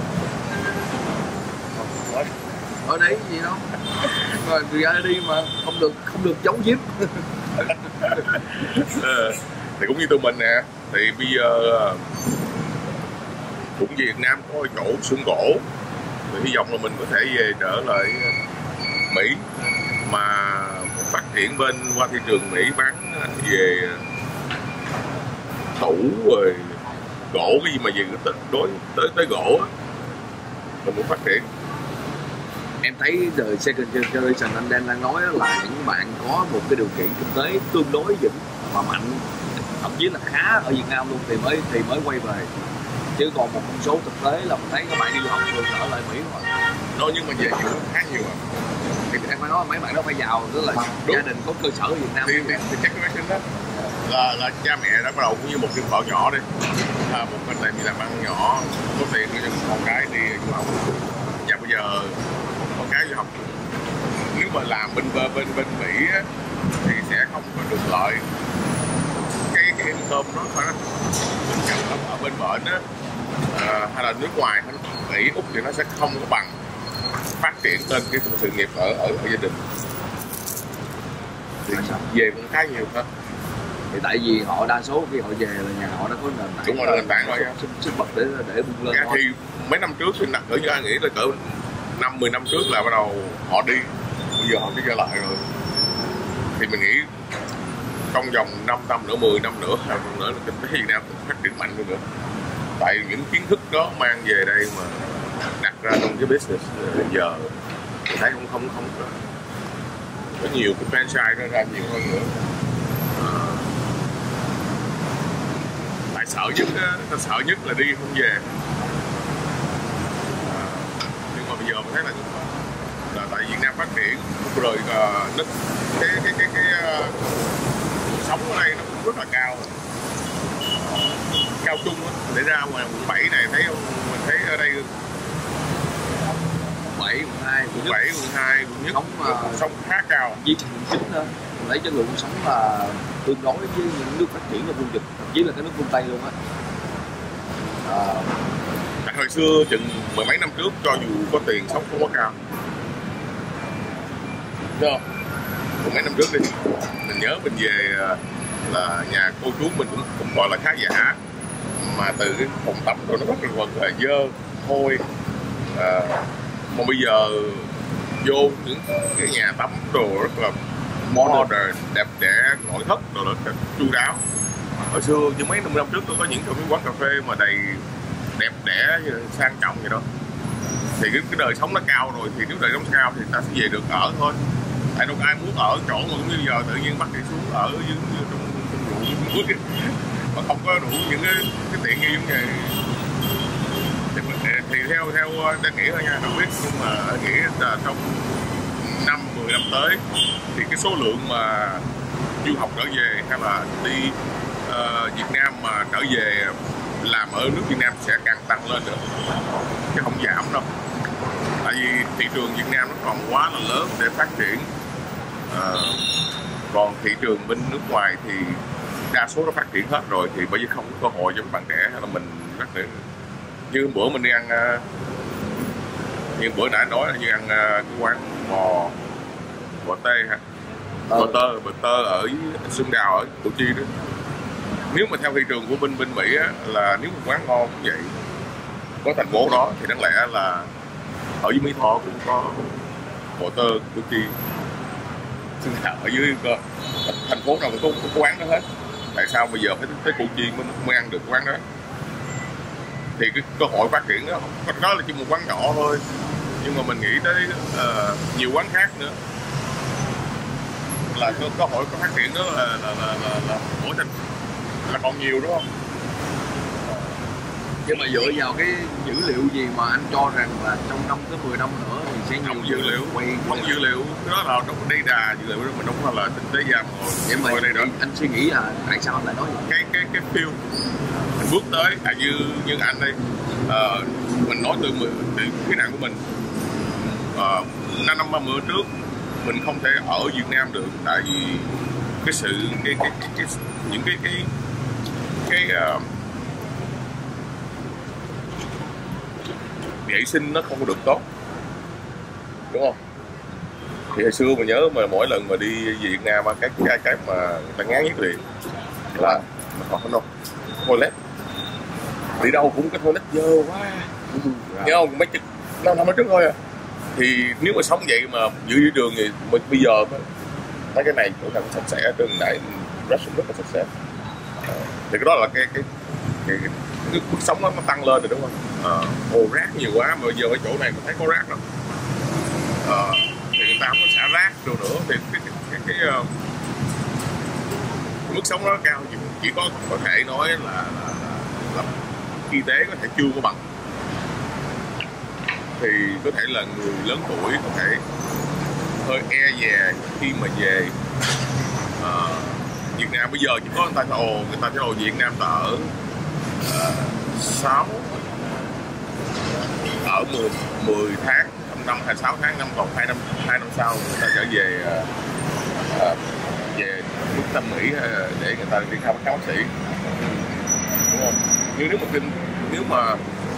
S1: ở đấy gì đâu rồi ra đi mà không được không được giấu giếm.
S2: uh, thì cũng như tụi mình nè, thì bây giờ uh, cũng về Việt Nam có chỗ xưởng gỗ, thì hy vọng là mình có thể về trở lại Mỹ mà phát triển bên qua thị trường Mỹ, bán về tủ rồi gỗ cái gì mà về cái đối tới tới gỗ mình muốn phát triển.
S1: Em thấy the second generation anh đang đang nói là những bạn có một cái điều kiện kinh tế tương đối vững và mạnh, thậm chí là khá ở Việt Nam luôn thì mới thì mới quay về, chứ còn một con số thực tế là mình thấy các bạn đi du học thường ở lại Mỹ rồi.
S2: Đó, nhưng mà về nhiều khá nhiều à.
S1: Thì em phải nói mấy bạn đó phải giàu, tức là đúng. Gia đình có cơ sở ở Việt Nam.
S2: Thì, thì, thì chắc cái question đó là là cha mẹ đã bắt đầu cũng như một cái vợ nhỏ đi, là một bên này đi làm ăn nhỏ, có tiền cho con cái đi du học. Và bây giờ con cái du học nếu mà làm bên bên bên Mỹ á, thì sẽ không có được lợi cái cái income nó phải ở bên bển á, à, hay là nước ngoài Mỹ Úc thì nó sẽ không có bằng phát triển lên cái sự nghiệp ở ở, ở gia đình. Thì về cũng khá nhiều thôi.
S1: Thì tại vì họ đa số khi họ về là nhà họ đã có nền tảng,
S2: đúng rồi, nền tảng rồi,
S1: sinh, sinh bật để để bung lên.
S2: Thì mấy năm trước thì đặt cỡ như anh nghĩ là cỡ năm mười năm trước là bắt đầu họ đi, bây giờ họ đi trở lại rồi. Thì mình nghĩ trong vòng năm năm nữa, mười năm nữa, năm nữa là kinh tế Việt Nam phát triển mạnh hơn nữa. Tại những kiến thức đó mang về đây mà đặt ra trong cái business giờ thấy không không không có nhiều cái franchise nó ra nhiều hơn nữa. Tại sợ nhất ta sợ nhất là đi không về. À, nhưng mà bây giờ mình thấy là là tại Việt Nam phát triển rồi uh, nó cái cái cái cái uh, sống ở đây nó cũng rất là cao, cao trung á. Để ra ngoài quận bảy này thấy không, mình thấy ở đây
S1: bảy, quận hai,
S2: quận bảy, quận hai, quận nhất
S1: sống, uh,
S2: sống khá cao.
S1: Di chuyển chính thôi. lấy chất lượng cuộc sống là tương đối với những nước phát triển ở khu vực, thậm chí là cái nước phương Tây luôn á. À,
S2: hồi xưa chừng mười mấy năm trước cho dù có tiền sống không có cao, đúng không? Mười mấy năm trước đi, mình nhớ mình về là nhà cô chú mình cũng, cũng gọi là khá giả, mà từ cái phòng tắm rồi nó bắt cái quần là dơ hôi. À, mà bây giờ vô những cái nhà tắm đồ rất là modern, đẹp đẽ, nội thất đồ rất chu đáo. Hồi xưa như mấy năm năm trước tôi có những cái quán cà phê mà đầy đẹp đẽ sang trọng vậy đó, thì cái, cái đời sống nó cao rồi, thì nếu đời sống cao thì ta sẽ về được ở thôi. Tại đâu có ai muốn ở chỗ mà cũng như giờ tự nhiên bắt đi xuống ở dưới trong trong ruộng mà không có đủ những cái, cái tiện nghi giống như thì, thì theo theo ta nghĩ thôi nha, không biết, nhưng mà nghĩ là trong năm mười năm tới thì cái số lượng mà du học trở về hay là đi uh, Việt Nam mà trở về làm ở nước Việt Nam sẽ càng tăng lên nữa, chứ không giảm đâu. Tại vì thị trường Việt Nam nó còn quá là lớn để phát triển. À, còn thị trường bên nước ngoài thì đa số nó phát triển hết rồi, thì bởi vì không có cơ hội cho các bạn trẻ hay là mình rất để như bữa mình đi ăn, như bữa nãy nói là như ăn cái quán bò bò tê ha, bò tơ bò tơ ở Xuân Đào ở Củ Chi đó. Nếu mà theo thị trường của bên bên Mỹ á, là nếu một quán ngon cũng vậy, có thành phố đó thì đáng lẽ là ở dưới Mỹ Tho cũng có bò tơ Củ Chi, Xuân Đào ở dưới cơ, thành phố nào cũng có, có, có quán đó hết. Tại sao bây giờ phải tới Củ Chi mới, mới ăn được quán đó? Thì cái cơ hội phát triển đó, đó là chỉ một quán nhỏ thôi, nhưng mà mình nghĩ tới uh, nhiều quán khác nữa là cơ, cơ hội có phát triển đó là là là, là, là mỗi thành là còn nhiều, đúng không?
S1: Nhưng mà dựa vào cái dữ liệu gì mà anh cho rằng là trong năm tới mười năm nữa thì sẽ
S2: không dữ liệu,
S1: quay
S2: không dữ liệu, cái đó là trong đây đà dữ liệu đó, mình không phải là kinh tế giam rồi.
S1: Vậy mà đây đó anh suy nghĩ là tại sao anh lại nói vậy?
S2: Cái cái cái field mình bước tới, à, như như anh đây, uh, mình nói từ từ cái nạn của mình, uh, năm năm ba mươi trước mình không thể ở Việt Nam được, tại vì cái sự cái cái, cái, cái những cái cái cái uh, vệ sinh nó không có được tốt, đúng không? Thì hồi xưa mình nhớ mà mỗi lần mà đi về Việt Nam cái cái cái mà người ta ngán nhất liền là còn không đâu toilet, đi đâu cũng cái toilet dơ quá, nhớ không? Mấy chục năm năm trước thôi à. Thì nếu mà sống vậy mà giữ dưới đường thì bây giờ mấy cái này cũng là sạch sẽ, đường này restroom rất là sạch sẽ. À, thì cái đó là cái cái cái, cái, cái mức sống nó tăng lên rồi, đúng không? À, hồ rác nhiều quá mà bây giờ ở chỗ này mình thấy có rác đâu. À, thì người ta không có xả rác rồi nữa, thì cái cái, cái, cái, cái, uh, cái mức sống nó cao, chỉ, chỉ có có thể nói là, là, là, là y tế có thể chưa có bằng, thì có thể là người lớn tuổi có thể hơi e dè khi mà về uh, Việt Nam. Bây giờ chỉ có người ta ồ người ta cho ồ Việt Nam ta ở sáu uh, ở mười mười tháng, năm hay sáu tháng, năm còn hai năm hai năm sau người ta trở về uh, uh, về nước Nam Mỹ uh, để người ta đi khám khám bác sĩ, đúng không? Nhưng nếu mà kinh nếu mà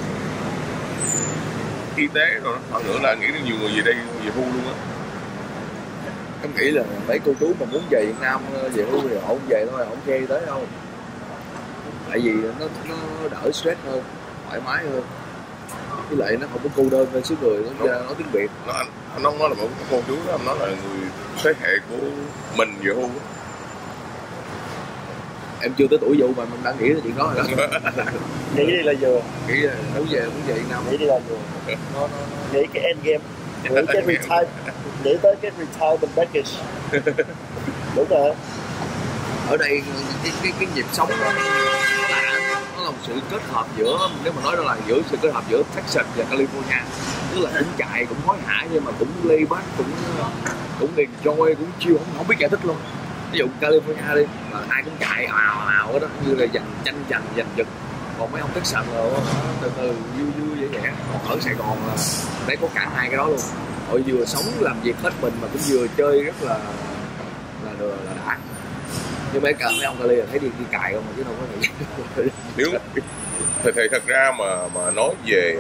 S2: y tế rồi hơn nữa là nghĩ đến nhiều người về đây về hưu luôn á.
S1: Em nghĩ là mấy cô chú mà muốn về Việt Nam về hưu thì họ không về thôi, không chê tới đâu, tại vì nó nó đỡ stress hơn, thoải mái hơn, với lại nó không có cô đơn với số người nó nói tiếng Việt.
S2: Nó anh anh không nói là một cô chú đó, anh nói là người thế hệ của mình về hưu.
S1: Em chưa tới tuổi vụ mà mình đã nghĩ đến chuyện đó rồi đó.
S3: Nghĩ đi là vừa,
S1: Nghĩ là muốn về muốn về Việt Nam,
S3: nghĩ đi là vừa.
S1: nó, nó, nó...
S3: Nghĩ cái end game, nghĩ cái retire, nghĩ tới cái retirement package. Đúng rồi.
S1: Ở đây cái cái cái nhịp sống đó, nó là nó là một sự kết hợp giữa, nếu mà nói đó là giữa sự kết hợp giữa Texas và California, tức là cũng chạy cũng hối hả nhưng mà cũng lay back, cũng cũng enjoy, cũng chill, không không biết giải thích luôn. Ví dụ California đi mà ai cũng chạy ào ào đó, như là giành tranh giành giành giật, còn mấy ông Texas rồi từ từ vui vui vậy vậy. Còn ở Sài Gòn là đấy có cả hai cái đó luôn, họ vừa sống làm việc hết mình mà cũng vừa chơi rất là là thừa là đã. Nhưng mấy mấy ông Cali là thấy đi đi cài không mà chứ đâu có gì.
S2: Nếu thì, thì thật ra mà mà nói về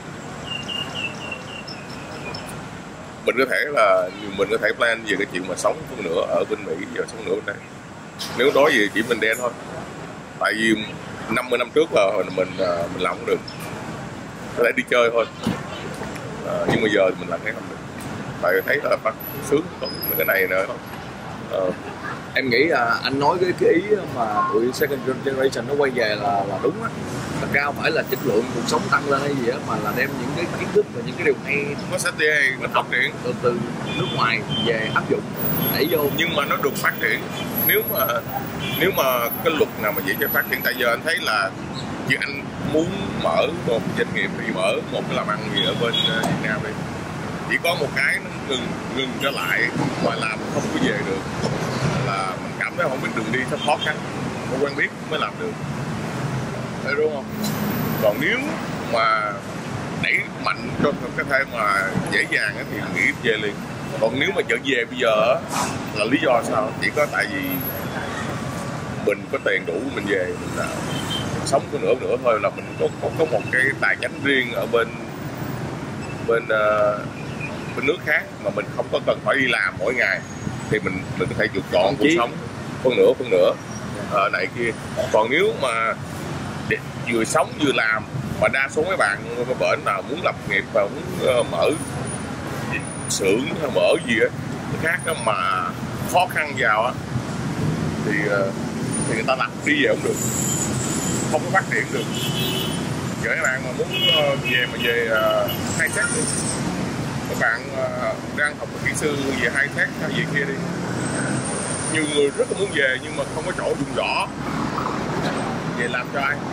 S2: mình có thể là mình có thể plan về cái chuyện mà sống phân nửa ở bên Mỹ và sống nửa bên đây. Nếu nói về chỉ mình đen thôi, tại vì năm mươi năm trước là mình mình làm không được, có thể đi chơi thôi, à, nhưng mà giờ thì mình làm thấy không được, tại thấy là phát sướng còn cái này nữa. À,
S1: em nghĩ là anh nói cái cái ý mà tụi second generation nó quay về là là đúng á. Thật ra không phải là chất lượng cuộc sống tăng lên hay gì á, mà là đem những cái kiến thức và những cái điều hay
S2: nó sẽ đi nó phát triển
S1: từ từ nước ngoài về áp dụng đẩy vô.
S2: Nhưng mà nó được phát triển. Nếu mà nếu mà cái luật nào mà dễ cho phát triển, tại giờ anh thấy là như anh muốn mở một doanh nghiệp thì mở một cái làm ăn gì ở bên Việt Nam đi, chỉ có một cái nó ngừng ngừng trở lại mà làm không có về được là mình cảm thấy không biết đường đi nó khó khăn, không quen biết mới làm được, thấy đúng không? Còn nếu mà đẩy mạnh cho cái thể mà dễ dàng thì nghĩ về liền. Còn nếu mà trở về bây giờ là lý do sao? Chỉ có tại vì mình có tiền đủ mình về mình, là, mình sống có nửa nửa thôi, là mình có, có có một cái tài chính riêng ở bên bên uh, bên nước khác mà mình không có cần phải đi làm mỗi ngày, thì mình mình có thể lựa chọn cuộc sống phân nửa phân nửa ở này kia. Còn nếu mà vừa sống vừa làm, mà đa số mấy bạn mấy bển nào muốn lập nghiệp và muốn uh, mở xưởng hay mở gì á khác đó mà khó khăn vào á thì uh, thì người ta đặt đi về không được, không có phát triển được. Giờ các bạn mà muốn uh, về mà về uh, high tech đi, các bạn uh, đang học kỹ sư về high tech hay gì kia đi, nhiều người rất là muốn về nhưng mà không có chỗ dùng rõ, về làm cho ai?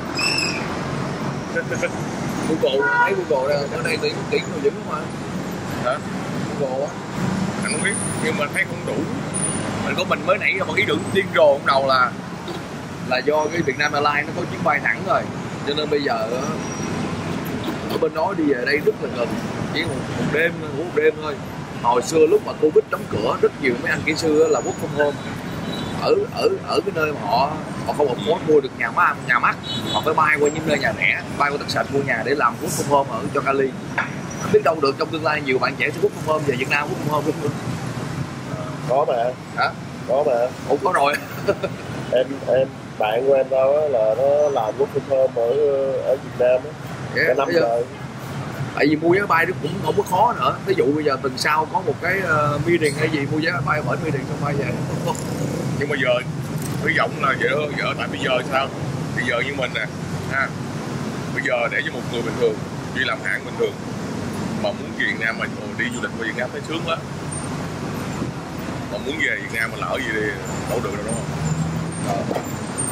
S1: Google, thấy Google đây, ở đây tuyển tuyển người dữ không mà.
S2: Hả?
S1: Google á.
S2: Anh không biết, nhưng mà thấy không đủ.
S1: Mình có mình mới nãy một ý tưởng điên rồ trong đầu là là do cái Vietnam Airlines nó có chuyến bay thẳng rồi, cho nên bây giờ ở bên đó đi về đây rất là gần, chỉ một, một đêm ngủ một đêm thôi. Hồi xưa lúc mà Covid đóng cửa, rất nhiều mấy anh kỹ sư là work from home ở ở ở cái nơi mà họ họ không afford mua được nhà mát nhà mát, họ phải bay qua những nơi nhà rẻ, bay qua Texas mua nhà để làm work from home ở cho Cali. Không biết đâu được trong tương lai nhiều bạn trẻ sẽ work from home về Việt Nam work from home luôn.
S3: Có mà.
S1: Hả?
S3: Có mà.
S1: Ủa có rồi.
S3: em em bạn của em đâu á là nó làm work from home ở ở Việt Nam á.
S1: Yeah,
S3: cả năm rồi.
S1: Tại vì mua vé bay nó cũng không có khó nữa. Ví dụ bây giờ tuần sau có một cái uh, meeting hay gì, mua vé bay bởi meeting xong bay về.
S2: Nhưng mà giờ hy vọng là vậy thôi, giờ tại bây giờ sao? Bây giờ như mình nè, ha. Bây giờ để cho một người bình thường đi làm hãng bình thường mà muốn về Việt Nam mà đi du lịch qua Việt Nam thấy sướng quá. Mà muốn về Việt Nam mà lỡ gì đi đâu được đâu đúng không?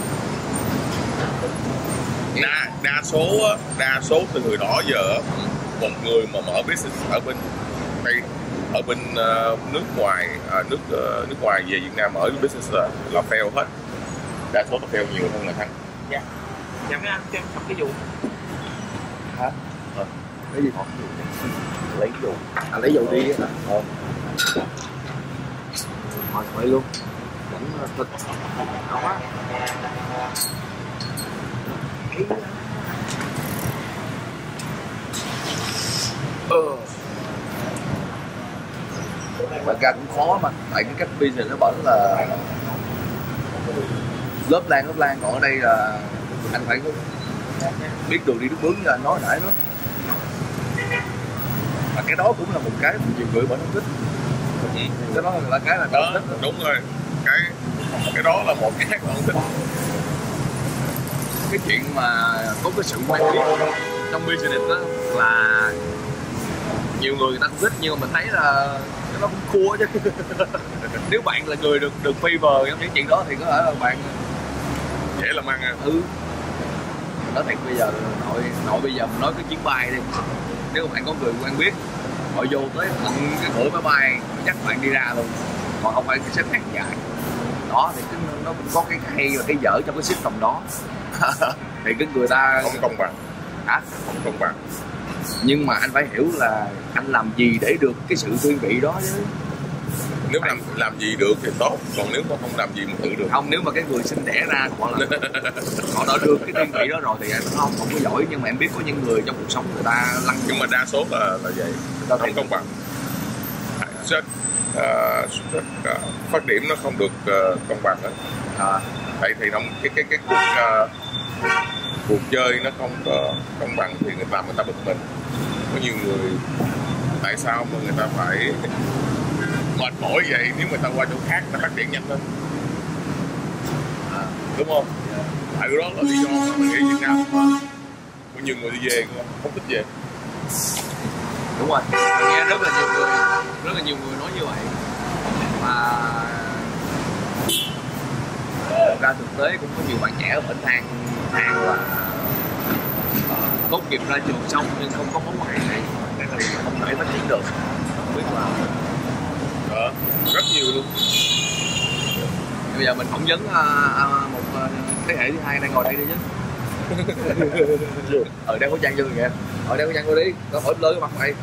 S2: Đa, đa số đa số từ người đó giờ một người mà mở business ở bên đây, ở bên uh, nước ngoài uh, nước uh, nước ngoài về Việt Nam mở business là, là fail hết, đa số là fail nhiều hơn là thắng.
S6: Dạ. Dạ mấy anh cho em cầm cái dù.
S1: Hả?
S2: Ờ.
S1: Cái gì?
S3: Lấy dù.
S1: À lấy dù đi á. Ờ. Thôi phải luôn. Vẫn thịt. Đó. Ờ. Mà ra cũng khó mà, tại cái cách business nó vẫn là lớp lan lớp lan, còn ở đây là anh phải biết đường đi nước bước như anh nói nãy đó. Mà cái đó cũng là một cái nhiều người vẫn không thích.
S2: Ừ.
S1: Cái đó là cái là
S2: đó,
S1: thích.
S2: đúng rồi, cái cái đó là một cái không thích.
S1: Cái chuyện mà có cái sự quen biết trong business đó là nhiều người người ta không thích, nhưng mà mình thấy là nó cũng khua chứ. Nếu bạn là người được được favor trong những chuyện đó thì có thể là bạn
S2: dễ làm ăn à.
S1: Ừ. Nói thiệt bây giờ nội nội bây giờ mình nói cái chuyến bay đi, nếu mà bạn có người quen biết họ vô tới tận cái cửa máy bay chắc bạn đi ra luôn, còn không phải cái xếp hàng dài đó, thì cái, nó cũng có cái hay và cái dở trong cái system đó. Thì cái người ta
S2: không công bằng.
S1: Hả?
S2: Không công bằng.
S1: Nhưng mà anh phải hiểu là anh làm gì để được cái sự thiên vị đó chứ.
S2: Nếu làm làm gì được thì tốt, còn nếu mà không làm gì mà tự được.
S1: Không, nếu mà cái người sinh đẻ ra họ là họ đã được cái thiên vị đó rồi thì em không không có giỏi, nhưng mà em biết có những người trong cuộc sống người ta lăn.
S2: Nhưng mà đa số là là vậy,
S1: ta
S2: không công bằng. Xuất uh, uh, phát điểm nó không được uh, công bằng đó.
S1: À.
S2: Vậy thì không cái cái cái cuộc uh, cuộc chơi nó không có công bằng thì người ta người ta bực mình. Có nhiều người tại sao mà người ta phải mệt mỏi vậy, nếu người ta qua chỗ khác người ta phát triển nhanh hơn, à, đúng không? Tại đó là lý do mà mình nghĩ Việt Nam có nhiều người đi về không thích về.
S1: Đúng rồi, mình nghe rất là nhiều người rất là nhiều người nói như vậy, mà ra thực tế cũng có nhiều bạn trẻ ở Vĩnh An than là uh, tốt nghiệp ra trường xong nhưng không có mối quan hệ này nên là không thể phát triển được. Không biết là
S2: đó, rất nhiều luôn.
S1: Bây giờ mình phỏng vấn uh, uh, một uh, thế hệ thứ hai đang ngồi đây đi chứ. Ở đeo khẩu trang vô kìa, ở đeo khẩu trang vô đi, nó hỏi lớn cái mặt mày.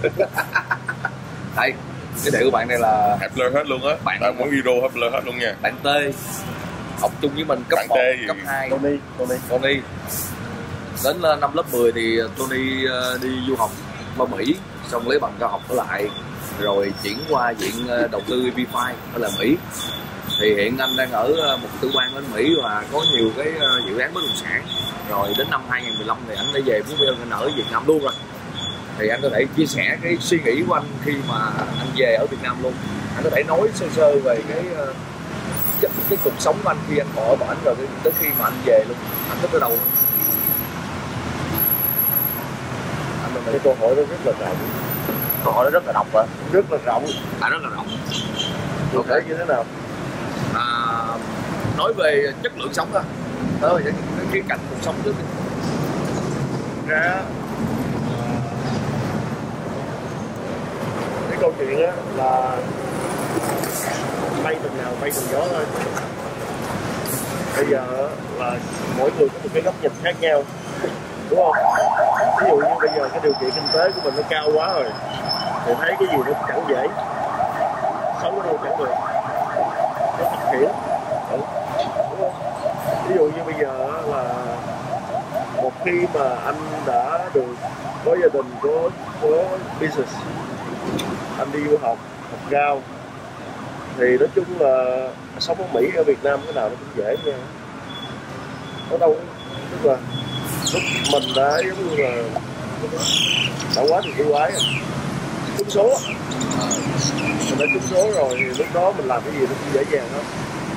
S1: Đây, giới thiệu của bạn đây là
S2: hấp lơ hết luôn á, bạn là muốn video hấp lơ hết luôn nha.
S1: Bạn T, học chung với mình cấp một, cấp hai.
S3: Tony, Tony,
S1: Tony. Đến năm lớp mười thì Tony uh, đi du học qua Mỹ, xong lấy bằng cao học ở lại, rồi chuyển qua viện đầu tư B năm ở là Mỹ. Thì hiện anh đang ở một tư quan ở Mỹ và có nhiều cái dự án bất động sản. Rồi đến năm hai nghìn mười lăm thì anh đã về Phú Yên, anh ở Việt Nam luôn rồi. Thì anh có thể chia sẻ cái suy nghĩ của anh khi mà anh về ở Việt Nam luôn. Anh có thể nói sơ sơ về cái cái, cái cuộc sống của anh khi anh bỏ bỏ anh rồi tới khi mà anh về luôn. Anh thích ở đâu luôn?
S3: Anh cái câu hỏi đó rất là rộng.
S1: Câu hỏi đó rất là độc hả?
S3: Rất là rộng.
S1: À, rất là rộng.
S3: Cụ thể như thế nào?
S1: À, nói về chất lượng sống thôi. Đó là cái khía cạnh cuộc sống trước.
S3: Ra cái câu chuyện á là bay từng nào bay từng gió thôi. Bây giờ là mỗi người có một cái góc nhìn khác nhau, đúng không? Ví dụ như bây giờ cái điều kiện kinh tế của mình nó cao quá rồi thì thấy cái gì nó chẳng dễ, sống ở đâu chẳng được, nó phát triển, đúng không? Ví dụ như bây giờ là một khi mà anh đã được có gia đình, có có business, anh đi du học, học cao thì nói chung là sống ở Mỹ, ở Việt Nam cái nào nó cũng dễ nha. Ở đâu tức là lúc mình đã giống như là đã quá thì ưu ái, trúng số, mình đã trúng số rồi thì lúc đó mình làm cái gì nó cũng dễ dàng lắm.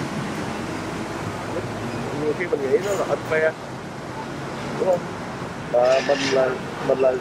S3: Nhiều khi mình nghĩ nó là unfair, đúng không? Và mình là mình là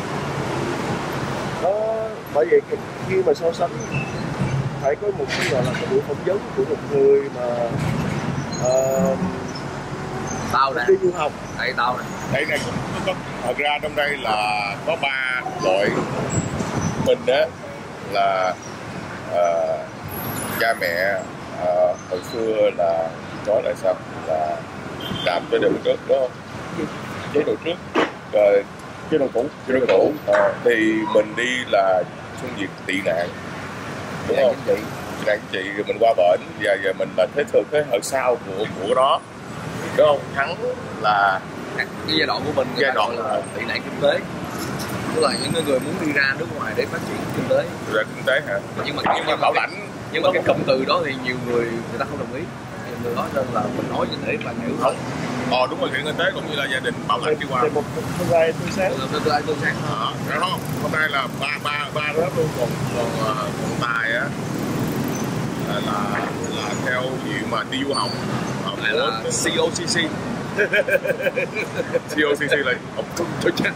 S3: nó bởi vì khi mà so sánh phải có một cái gọi là cái buổi phỏng vấn của một người mà uh,
S1: tao nè,
S3: đi du học.
S1: đây tao nè,
S2: đây này cũng có, thật ra trong đây là có ba loại. Mình á là uh, cha mẹ uh, hồi xưa là nói lại sao là làm chế độ trước đó, chế độ trước rồi
S3: chế độ cũ,
S2: chế độ cũ uh, thì mình đi là công việc tị nạn, đúng không? Tị nạn chị rồi mình qua bển và giờ mình là thế thừa thế hệ sau của của đó, đúng không? Thắng là
S1: cái giai đoạn của mình
S2: giai đoạn
S1: là tị nạn kinh tế, tức là những người muốn đi ra nước ngoài để phát triển kinh tế.
S2: ra kinh tế hả?
S1: Nhưng mà
S2: nhưng mà bảo lãnh,
S1: nhưng mà cái cụm từ đó thì nhiều người người ta không đồng ý, nhiều người nói nên là mình nói như thế bạn hiểu không?
S2: Ờ đúng rồi, hiện kinh tế cũng như là gia đình bảo lãnh đi qua.
S3: Thì một tương lai tươi sáng.
S1: Tương lai tươi sáng
S2: Ờ, đúng không? Hôm nay là ba ba ba đó luôn, còn còn còn Tài á là, là là theo diện mà đi du học.
S1: Lại là xê o xê xê.
S2: xê o xê xê là ông trung cho cha.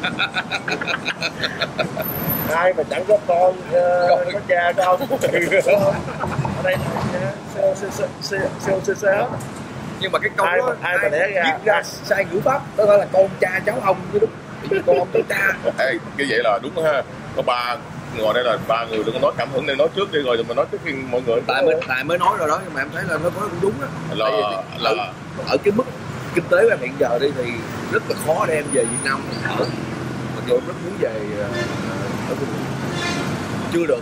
S3: Ai mà chẳng có con, uh, có cha có ông ở đây xê o xê xê hết.
S1: Nhưng mà cái câu
S3: ai
S1: đó
S3: mà, ai mà đẻ ra,
S1: viết ra sai ngữ pháp, đó phải là con cha cháu ông chứ đúng, con ông cháu cha.
S2: Ê, cái vậy là đúng ha. Có ba ngồi đây là ba người đừng có nói cảm hứng này, nói trước đi rồi mình nói trước khi mọi người.
S1: Tại mới tại mới nói rồi đó, nhưng mà em thấy là nó nói cũng đúng á.
S2: Là, là, là
S1: ở, ở cái mức kinh tế của em hiện giờ đi thì rất là khó để em về Việt Nam ở, mặc dù em rất muốn về ở, chưa được.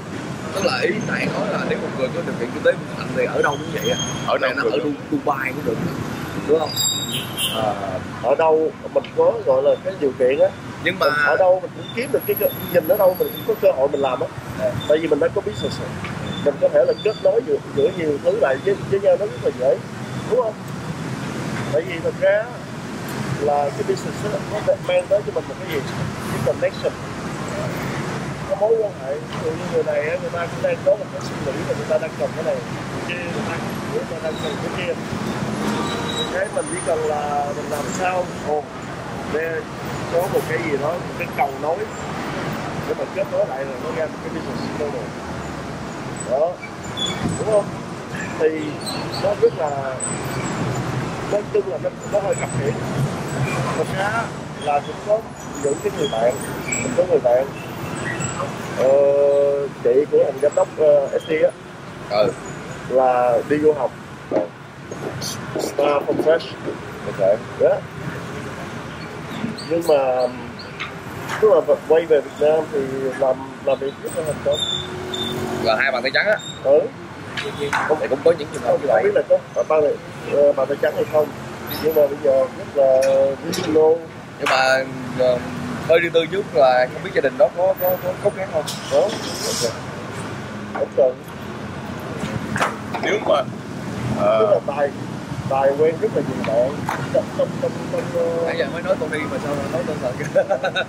S1: Tức là ý nãy nói là nếu một người có điều kiện kinh tế mạnh thì ở đâu cũng vậy.
S2: Ở đâu
S1: nó ở Du- Dubai cũng được, đúng không? À,
S3: Ở đâu mình có gọi là cái điều kiện á,
S1: nhưng mà
S3: mình ở đâu mình cũng kiếm được cái, cái nhìn ở đâu mình cũng có cơ hội mình làm á. Tại vì mình đã có business rồi, mình có thể là kết nối giữa, giữa nhiều thứ lại với, với nhau nó rất là dễ, đúng không? Tại vì thật ra là cái business đó, nó mang tới cho mình một cái gì, cái connection, có mối quan hệ. Ví dụ như người này người ta cũng đang có một cái suy nghĩ và người ta đang cần cái này, kia người ta, người ta đang cần cái kia. Cái mình chỉ cần là mình làm sao ồ để có một cái gì đó, một cái cầu nối để mình kết nối lại rồi nó ra một cái business cơ rồi đó, đúng không? Thì nó rất là, nói chung là nó, nó hơi khập khiễng. Thật ra là cũng có những cái người bạn, mình có người bạn ờ, chị của thằng giám đốc uh, ét tê á,
S1: ừ.
S3: là đi du học Star from Fresh,
S1: Ok.
S3: yeah. Nhưng mà lúc mà quay về Việt Nam thì làm làm việc rất là thành công.
S1: Là hai bàn tay trắng á.
S3: Ừ.
S1: Không thì cũng có những trường hợp
S3: Không,
S1: như
S3: không
S1: vậy.
S3: biết là có ở bàn tay uh, bàn tay trắng hay không, nhưng mà bây giờ rất là visible.
S1: Nhưng mà uh, hơi riêng tư chút là không biết gia đình đó có có có cốt gắng không?
S3: Đó, không cần.
S2: Nếu mà
S3: Tức là
S2: uh,
S3: tài tài quen rất là nhiều bạn trong trong trong trong
S1: Nãy giờ mới nói Tony mà sao nói tên thật kìa.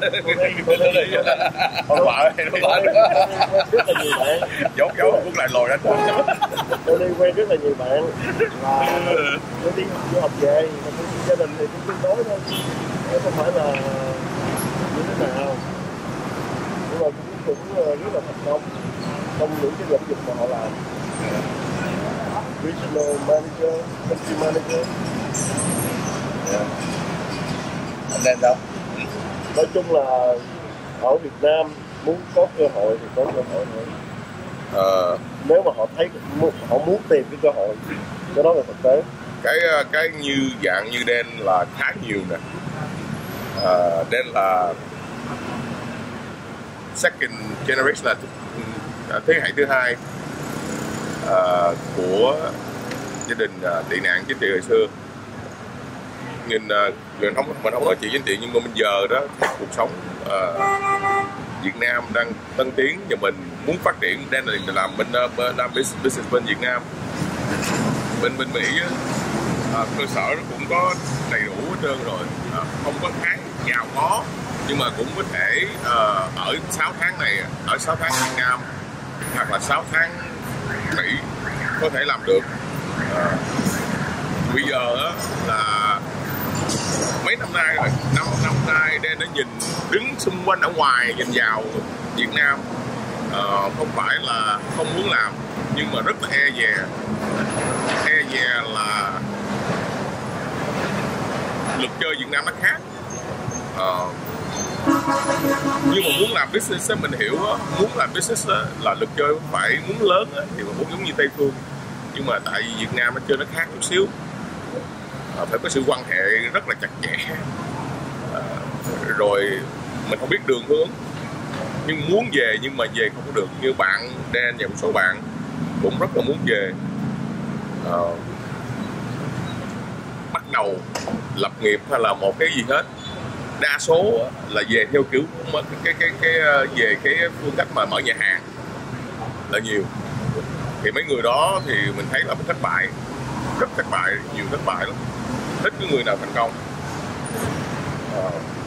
S2: ông vợ
S3: quen rất là nhiều bạn.
S2: giấu giấu cũng lại lồi đánh
S3: Tôi đi quen rất là nhiều bạn là tôi đi học du học về, mà tôi gia đình thì cũng tương đối thôi, chứ không phải là như thế nào, nhưng mà cũng cũng rất là thành công trong những cái lĩnh vực mà họ làm. Regional manager, country manager.
S1: Yeah. Anh đang đâu?
S3: Nói chung là ở Việt Nam muốn có cơ hội thì có cơ hội thôi.
S2: Ờ,
S3: Nếu mà họ thấy họ muốn tìm cái cơ hội, cái đó là thực tế.
S2: cái cái như dạng như Dan là khá nhiều nè. uh, Dan là second generation, là thế hệ thứ hai uh, của gia đình uh, tị nạn chính trị hồi xưa. Nhìn uh, mình không mình không nói chuyện chính trị, nhưng mà bây giờ đó cuộc sống uh, Việt Nam đang tân tiến và mình muốn phát triển. Dan là làm bên uh, làm business bên Việt Nam, bên bên Mỹ á. À, cơ sở nó cũng có đầy đủ hết trơn rồi, à, không có tháng giàu có, nhưng mà cũng có thể à, ở sáu tháng này, ở sáu tháng Việt Nam hoặc là sáu tháng Mỹ có thể làm được. À, bây giờ á, là mấy năm nay rồi, năm năm nay Dan đã nhìn đứng xung quanh ở ngoài nhìn vào Việt Nam, à, không phải là không muốn làm nhưng mà rất là e dè, e dè là luật chơi Việt Nam nó khác. Ờ, nhưng mà muốn làm business á, mình hiểu á, muốn làm business á, là luật chơi phải muốn lớn á, thì mình muốn giống như Tây Phương, nhưng mà tại vì Việt Nam nó chơi nó khác chút xíu, à, phải có sự quan hệ rất là chặt chẽ, à, rồi mình không biết đường hướng, nhưng muốn về nhưng mà về không có được. Như bạn Dan và một số bạn cũng rất là muốn về, à, bắt đầu lập nghiệp hay là một cái gì hết, đa số là về theo kiểu cái cái cái, cái về cái phương cách mà mở nhà hàng là nhiều. Thì mấy người đó thì mình thấy là mình thất bại, rất thất bại, nhiều thất bại lắm, ít có người nào thành công. À,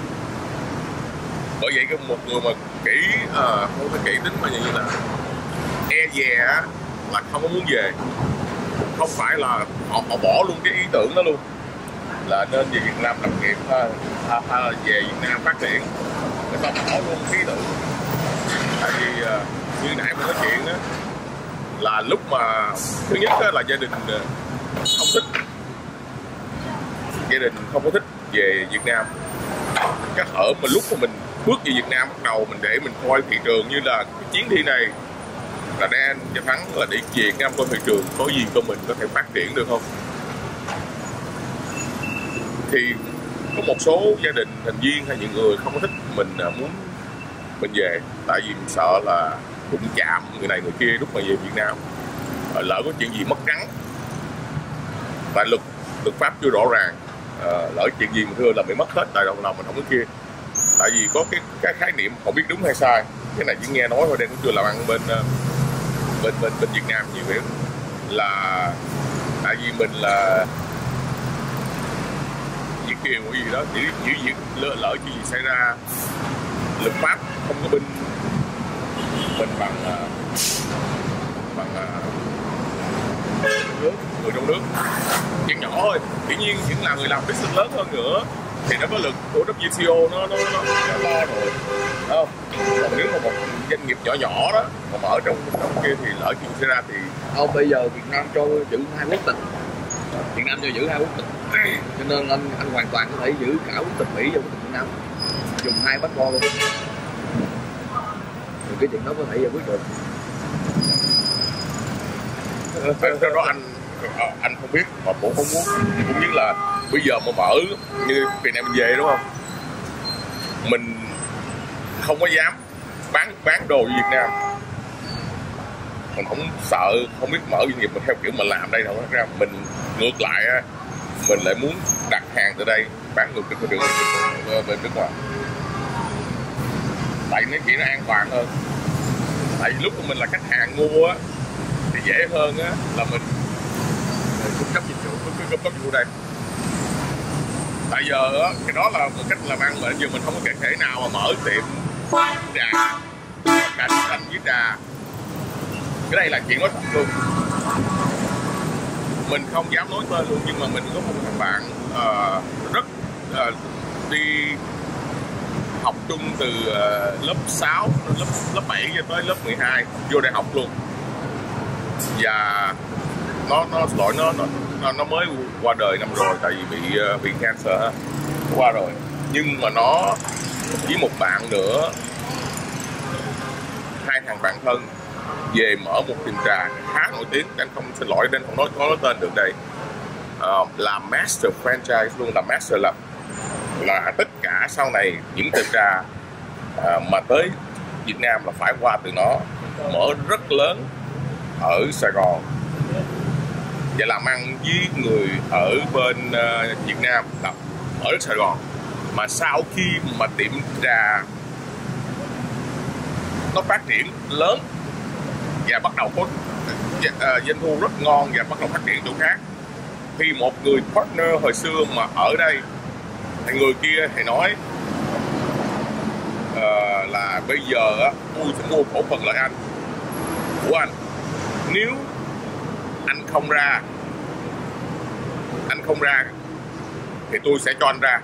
S2: bởi vậy cái một người mà kỹ à, không phải kỹ tính mà như là e dè là không có muốn về, không phải là họ, họ bỏ luôn cái ý tưởng đó luôn, là nên về Việt Nam lập nghiệp hay, hay là về Việt Nam phát triển, người ta bỏ luôn cái ý tưởng. Tại vì uh, như nãy mình nói chuyện đó, là lúc mà thứ nhất là gia đình không thích, gia đình không có thích về Việt Nam. Cái ở mà lúc mà mình bước về Việt Nam bắt đầu mình để mình coi thị trường, như là cái chuyến đi này là Dan và Thắng là để về Việt Nam coi thị trường có gì cho mình có thể phát triển được không. Thì có một số gia đình thành viên hay những người không có thích mình muốn mình về, tại vì mình sợ là đụng chạm người này người kia lúc mà về Việt Nam, lỡ có chuyện gì mất trắng, tại luật luật pháp chưa rõ ràng, à, lỡ chuyện gì mà thưa là bị mất hết, tại đầu lòng mình không có kia. Tại vì có cái cái khái niệm không biết đúng hay sai, cái này chỉ nghe nói thôi, đây cũng chưa làm ăn bên bên bên bên Việt Nam nhiều biết là tại vì mình là Việt kiều cái gì đó, chỉ chỉ việc lỡ lỡ chuyện gì xảy ra, luật pháp không có bên mình bằng bằng nước người trong nước chuyện nhỏ thôi. Dĩ nhiên những là người làm business lớn hơn nữa thì nó có lực của W T O nó nó nó, nó lo rồi, không? Còn nếu mà một doanh nghiệp nhỏ nhỏ đó mà mở trong trong kia thì lỡ chuyện xảy ra thì
S1: không. Bây giờ Việt Nam cho giữ hai quốc tịch, Việt Nam cho giữ hai quốc tịch, cho nên anh anh hoàn toàn có thể giữ cả quốc tịch Mỹ và quốc tịch Việt Nam, dùng hai passport luôn. Thì cái chuyện đó có thể giải quyết được.
S2: Cái đó anh anh không biết mà cũng không muốn, cũng như là bây giờ mà mở như Việt Nam về đúng không, mình không có dám bán bán đồ Việt Nam, mình không sợ không biết mở doanh nghiệp mình theo kiểu mà làm đây đâu ra, mình ngược lại mình lại muốn đặt hàng từ đây bán ngược cái đường bên nước ngoài, tại nó chỉ nó an toàn hơn. Tại vì lúc mà mình là khách hàng mua á thì dễ hơn á là mình cung cấp dịch vụ cung cấp dịch vụ đây. Tại giờ á cái đó là một cách làm ăn mà giờ mình không có thể nào mà mở tiệm trà cà xanh với trà, cái đây là chuyện nói thật luôn, mình không dám nói tên luôn, nhưng mà mình có một thằng bạn uh, rất uh, đi học chung từ uh, lớp sáu, lớp lớp bảy cho tới lớp mười hai vô đại học luôn, và nó nó lỗi nó nó nó mới qua đời năm rồi, tại vì bị uh, bị cancer qua rồi, nhưng mà nó với một bạn nữa, hai thằng bạn thân về mở một tiệm trà khá nổi tiếng, anh không xin lỗi nên không nói có nói tên được đây, uh, là master franchise luôn, là master là là tất cả sau này những tiệm trà uh, mà tới Việt Nam là phải qua từ nó, mở rất lớn ở Sài Gòn và làm ăn với người ở bên uh, Việt Nam là ở Sài Gòn, mà sau khi mà tiệm trà nó phát triển lớn và bắt đầu có uh, doanh thu rất ngon và bắt đầu phát triển chỗ khác, thì một người partner hồi xưa mà ở đây thì người kia thì nói uh, là bây giờ á tôi sẽ mua cổ phần lại anh của anh, nếu anh không ra anh không ra thì tôi sẽ cho anh ra,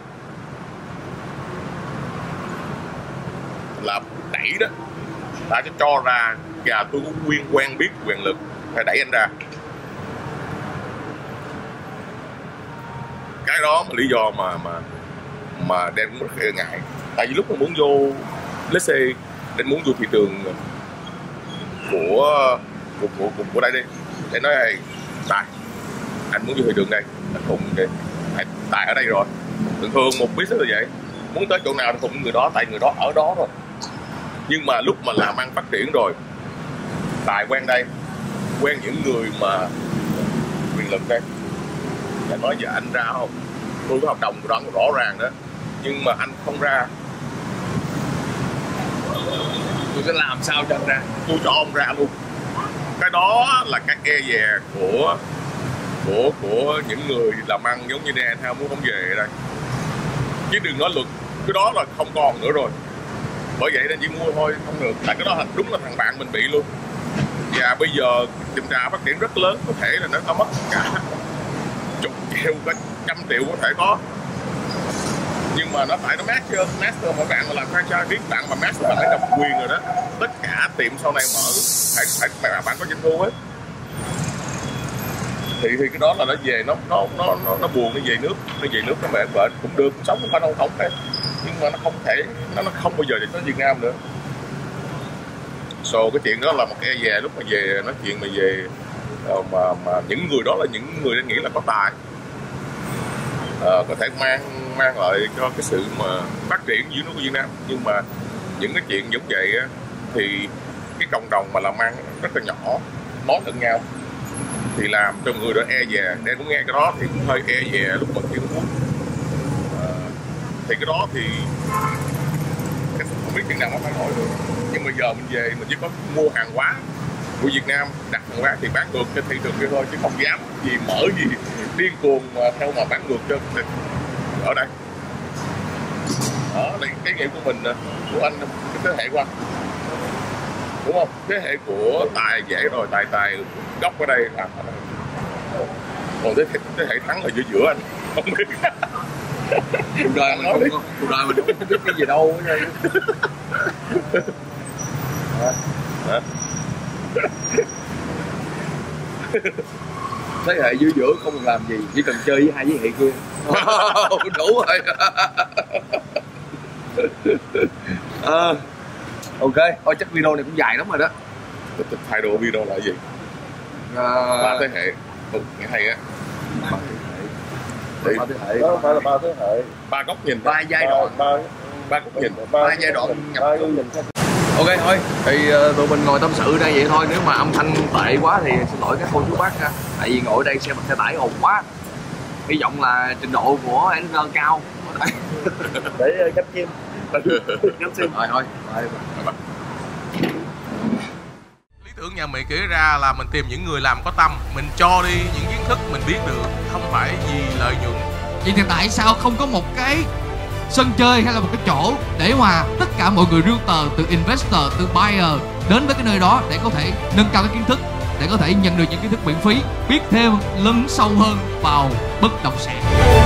S2: là đẩy đó, ta sẽ cho ra và tôi có quyền quen biết quyền lực phải đẩy anh ra. Cái đó mà lý do mà mà mà Đen cũng rất ngại, tại vì lúc mà muốn vô let's say Đen muốn vô thị trường của của của, của, của đây đi, để nói hey, tại anh muốn vô thị trường đây, anh cùng đi, tại ở đây rồi, thường thường một business là vậy, muốn tới chỗ nào thì cùng người đó, tại người đó ở đó rồi. Nhưng mà lúc mà làm ăn phát triển rồi, Tài quen đây, quen những người mà quyền lực đây, để nói giờ anh ra không, tôi có hợp đồng của đó rõ ràng đó, nhưng mà anh không ra tôi sẽ làm sao cho anh ra, tôi cho ông ra luôn. Cái đó là cái e dè của của của những người làm ăn giống như Đen hay muốn không về đây, chứ đừng nói luật, cái đó là không còn nữa rồi. Bởi vậy nên chỉ mua thôi không được, tại cái đó là đúng là thằng bạn mình bị luôn. Và bây giờ tiệm trà phát triển rất lớn, có thể là nó có mất cả chục triệu, cả trăm triệu có thể có, nhưng mà nó phải nó master master mà bạn mà làm franchise biết bạn mà master bạn phải độc quyền rồi đó, tất cả tiệm sau này mở phải phải bạn có doanh thu hết, thì thì cái đó là nó về nó nó nó nó, nó buồn, nó về nước nó về nước nó mệt bệnh cũng được, sống không phải đâu không phải, nhưng mà nó không thể nó nó không bao giờ để tới Việt Nam nữa. So cái chuyện đó là một cái về lúc mà về nói chuyện mà về mà mà những người đó là những người đã nghĩ là có tài, à, có thể mang mang lại cho cái sự mà phát triển dưới nước của Việt Nam, nhưng mà những cái chuyện giống vậy á, thì cái cộng đồng mà làm ăn rất là nhỏ, nói thân nhau thì làm cho người đó e dè. Em cũng nghe cái đó thì cũng hơi e dè lúc mà chuyển quốc. À, thì cái đó thì không biết chừng nào nó phải nổi được. Nhưng mà giờ mình về mình chỉ có mua hàng hóa của Việt Nam, đặt hàng hóa thì bán ngược trên thị trường kia thôi, chứ không dám gì mở gì điên cuồng mà theo mà bán ngược cho ở đây. Đó là cái nghiệm của mình, của anh, cái thế hệ của anh, đúng không? Thế hệ của Tài dễ rồi, Tài Tài gốc ở đây à. Còn thế, thế hệ Thắng là giữa giữa anh không biết.
S1: Cuộc đời mình không có, cuộc đời mình không biết cái gì đâu.
S2: Hả?
S1: Thế hệ giữa giữa không cần làm gì, chỉ cần chơi với hai thế hệ kia. Đủ rồi. À, ok, thôi chắc video này cũng dài lắm rồi đó.
S2: Thay đổi video là gì?
S1: À,
S2: ba thế hệ. Ừ, nghe hay á.
S1: ba thế hệ.
S3: Đó không phải là ba thế hệ.
S2: Ba góc nhìn.
S1: Ba giai đoạn.
S3: Ba,
S2: Ba góc nhìn.
S3: ba,
S1: ba giai đoạn nhập
S3: ba nhìn khác.
S1: Ok thôi, thì uh, tụi mình ngồi tâm sự đây vậy thôi. Nếu mà âm thanh tệ quá thì xin lỗi các cô chú bác ha. Tại vì ngồi ở đây xe bằng xe tải ồn quá. Hy vọng là trình độ của anh cao.
S3: Để cắt chim.
S1: Cắt chim. Rồi thôi. Bye. Bye.
S2: Lý tưởng nhà Mỹ kể ra là mình tìm những người làm có tâm, mình cho đi những kiến thức mình biết được, không phải vì lợi nhuận.
S7: Vậy thì tại sao không có một cái sân chơi hay là một cái chỗ để mà tất cả mọi người realtor, từ investor, từ buyer đến với cái nơi đó để có thể nâng cao cái kiến thức, để có thể nhận được những kiến thức miễn phí, biết thêm lấn sâu hơn vào bất động sản.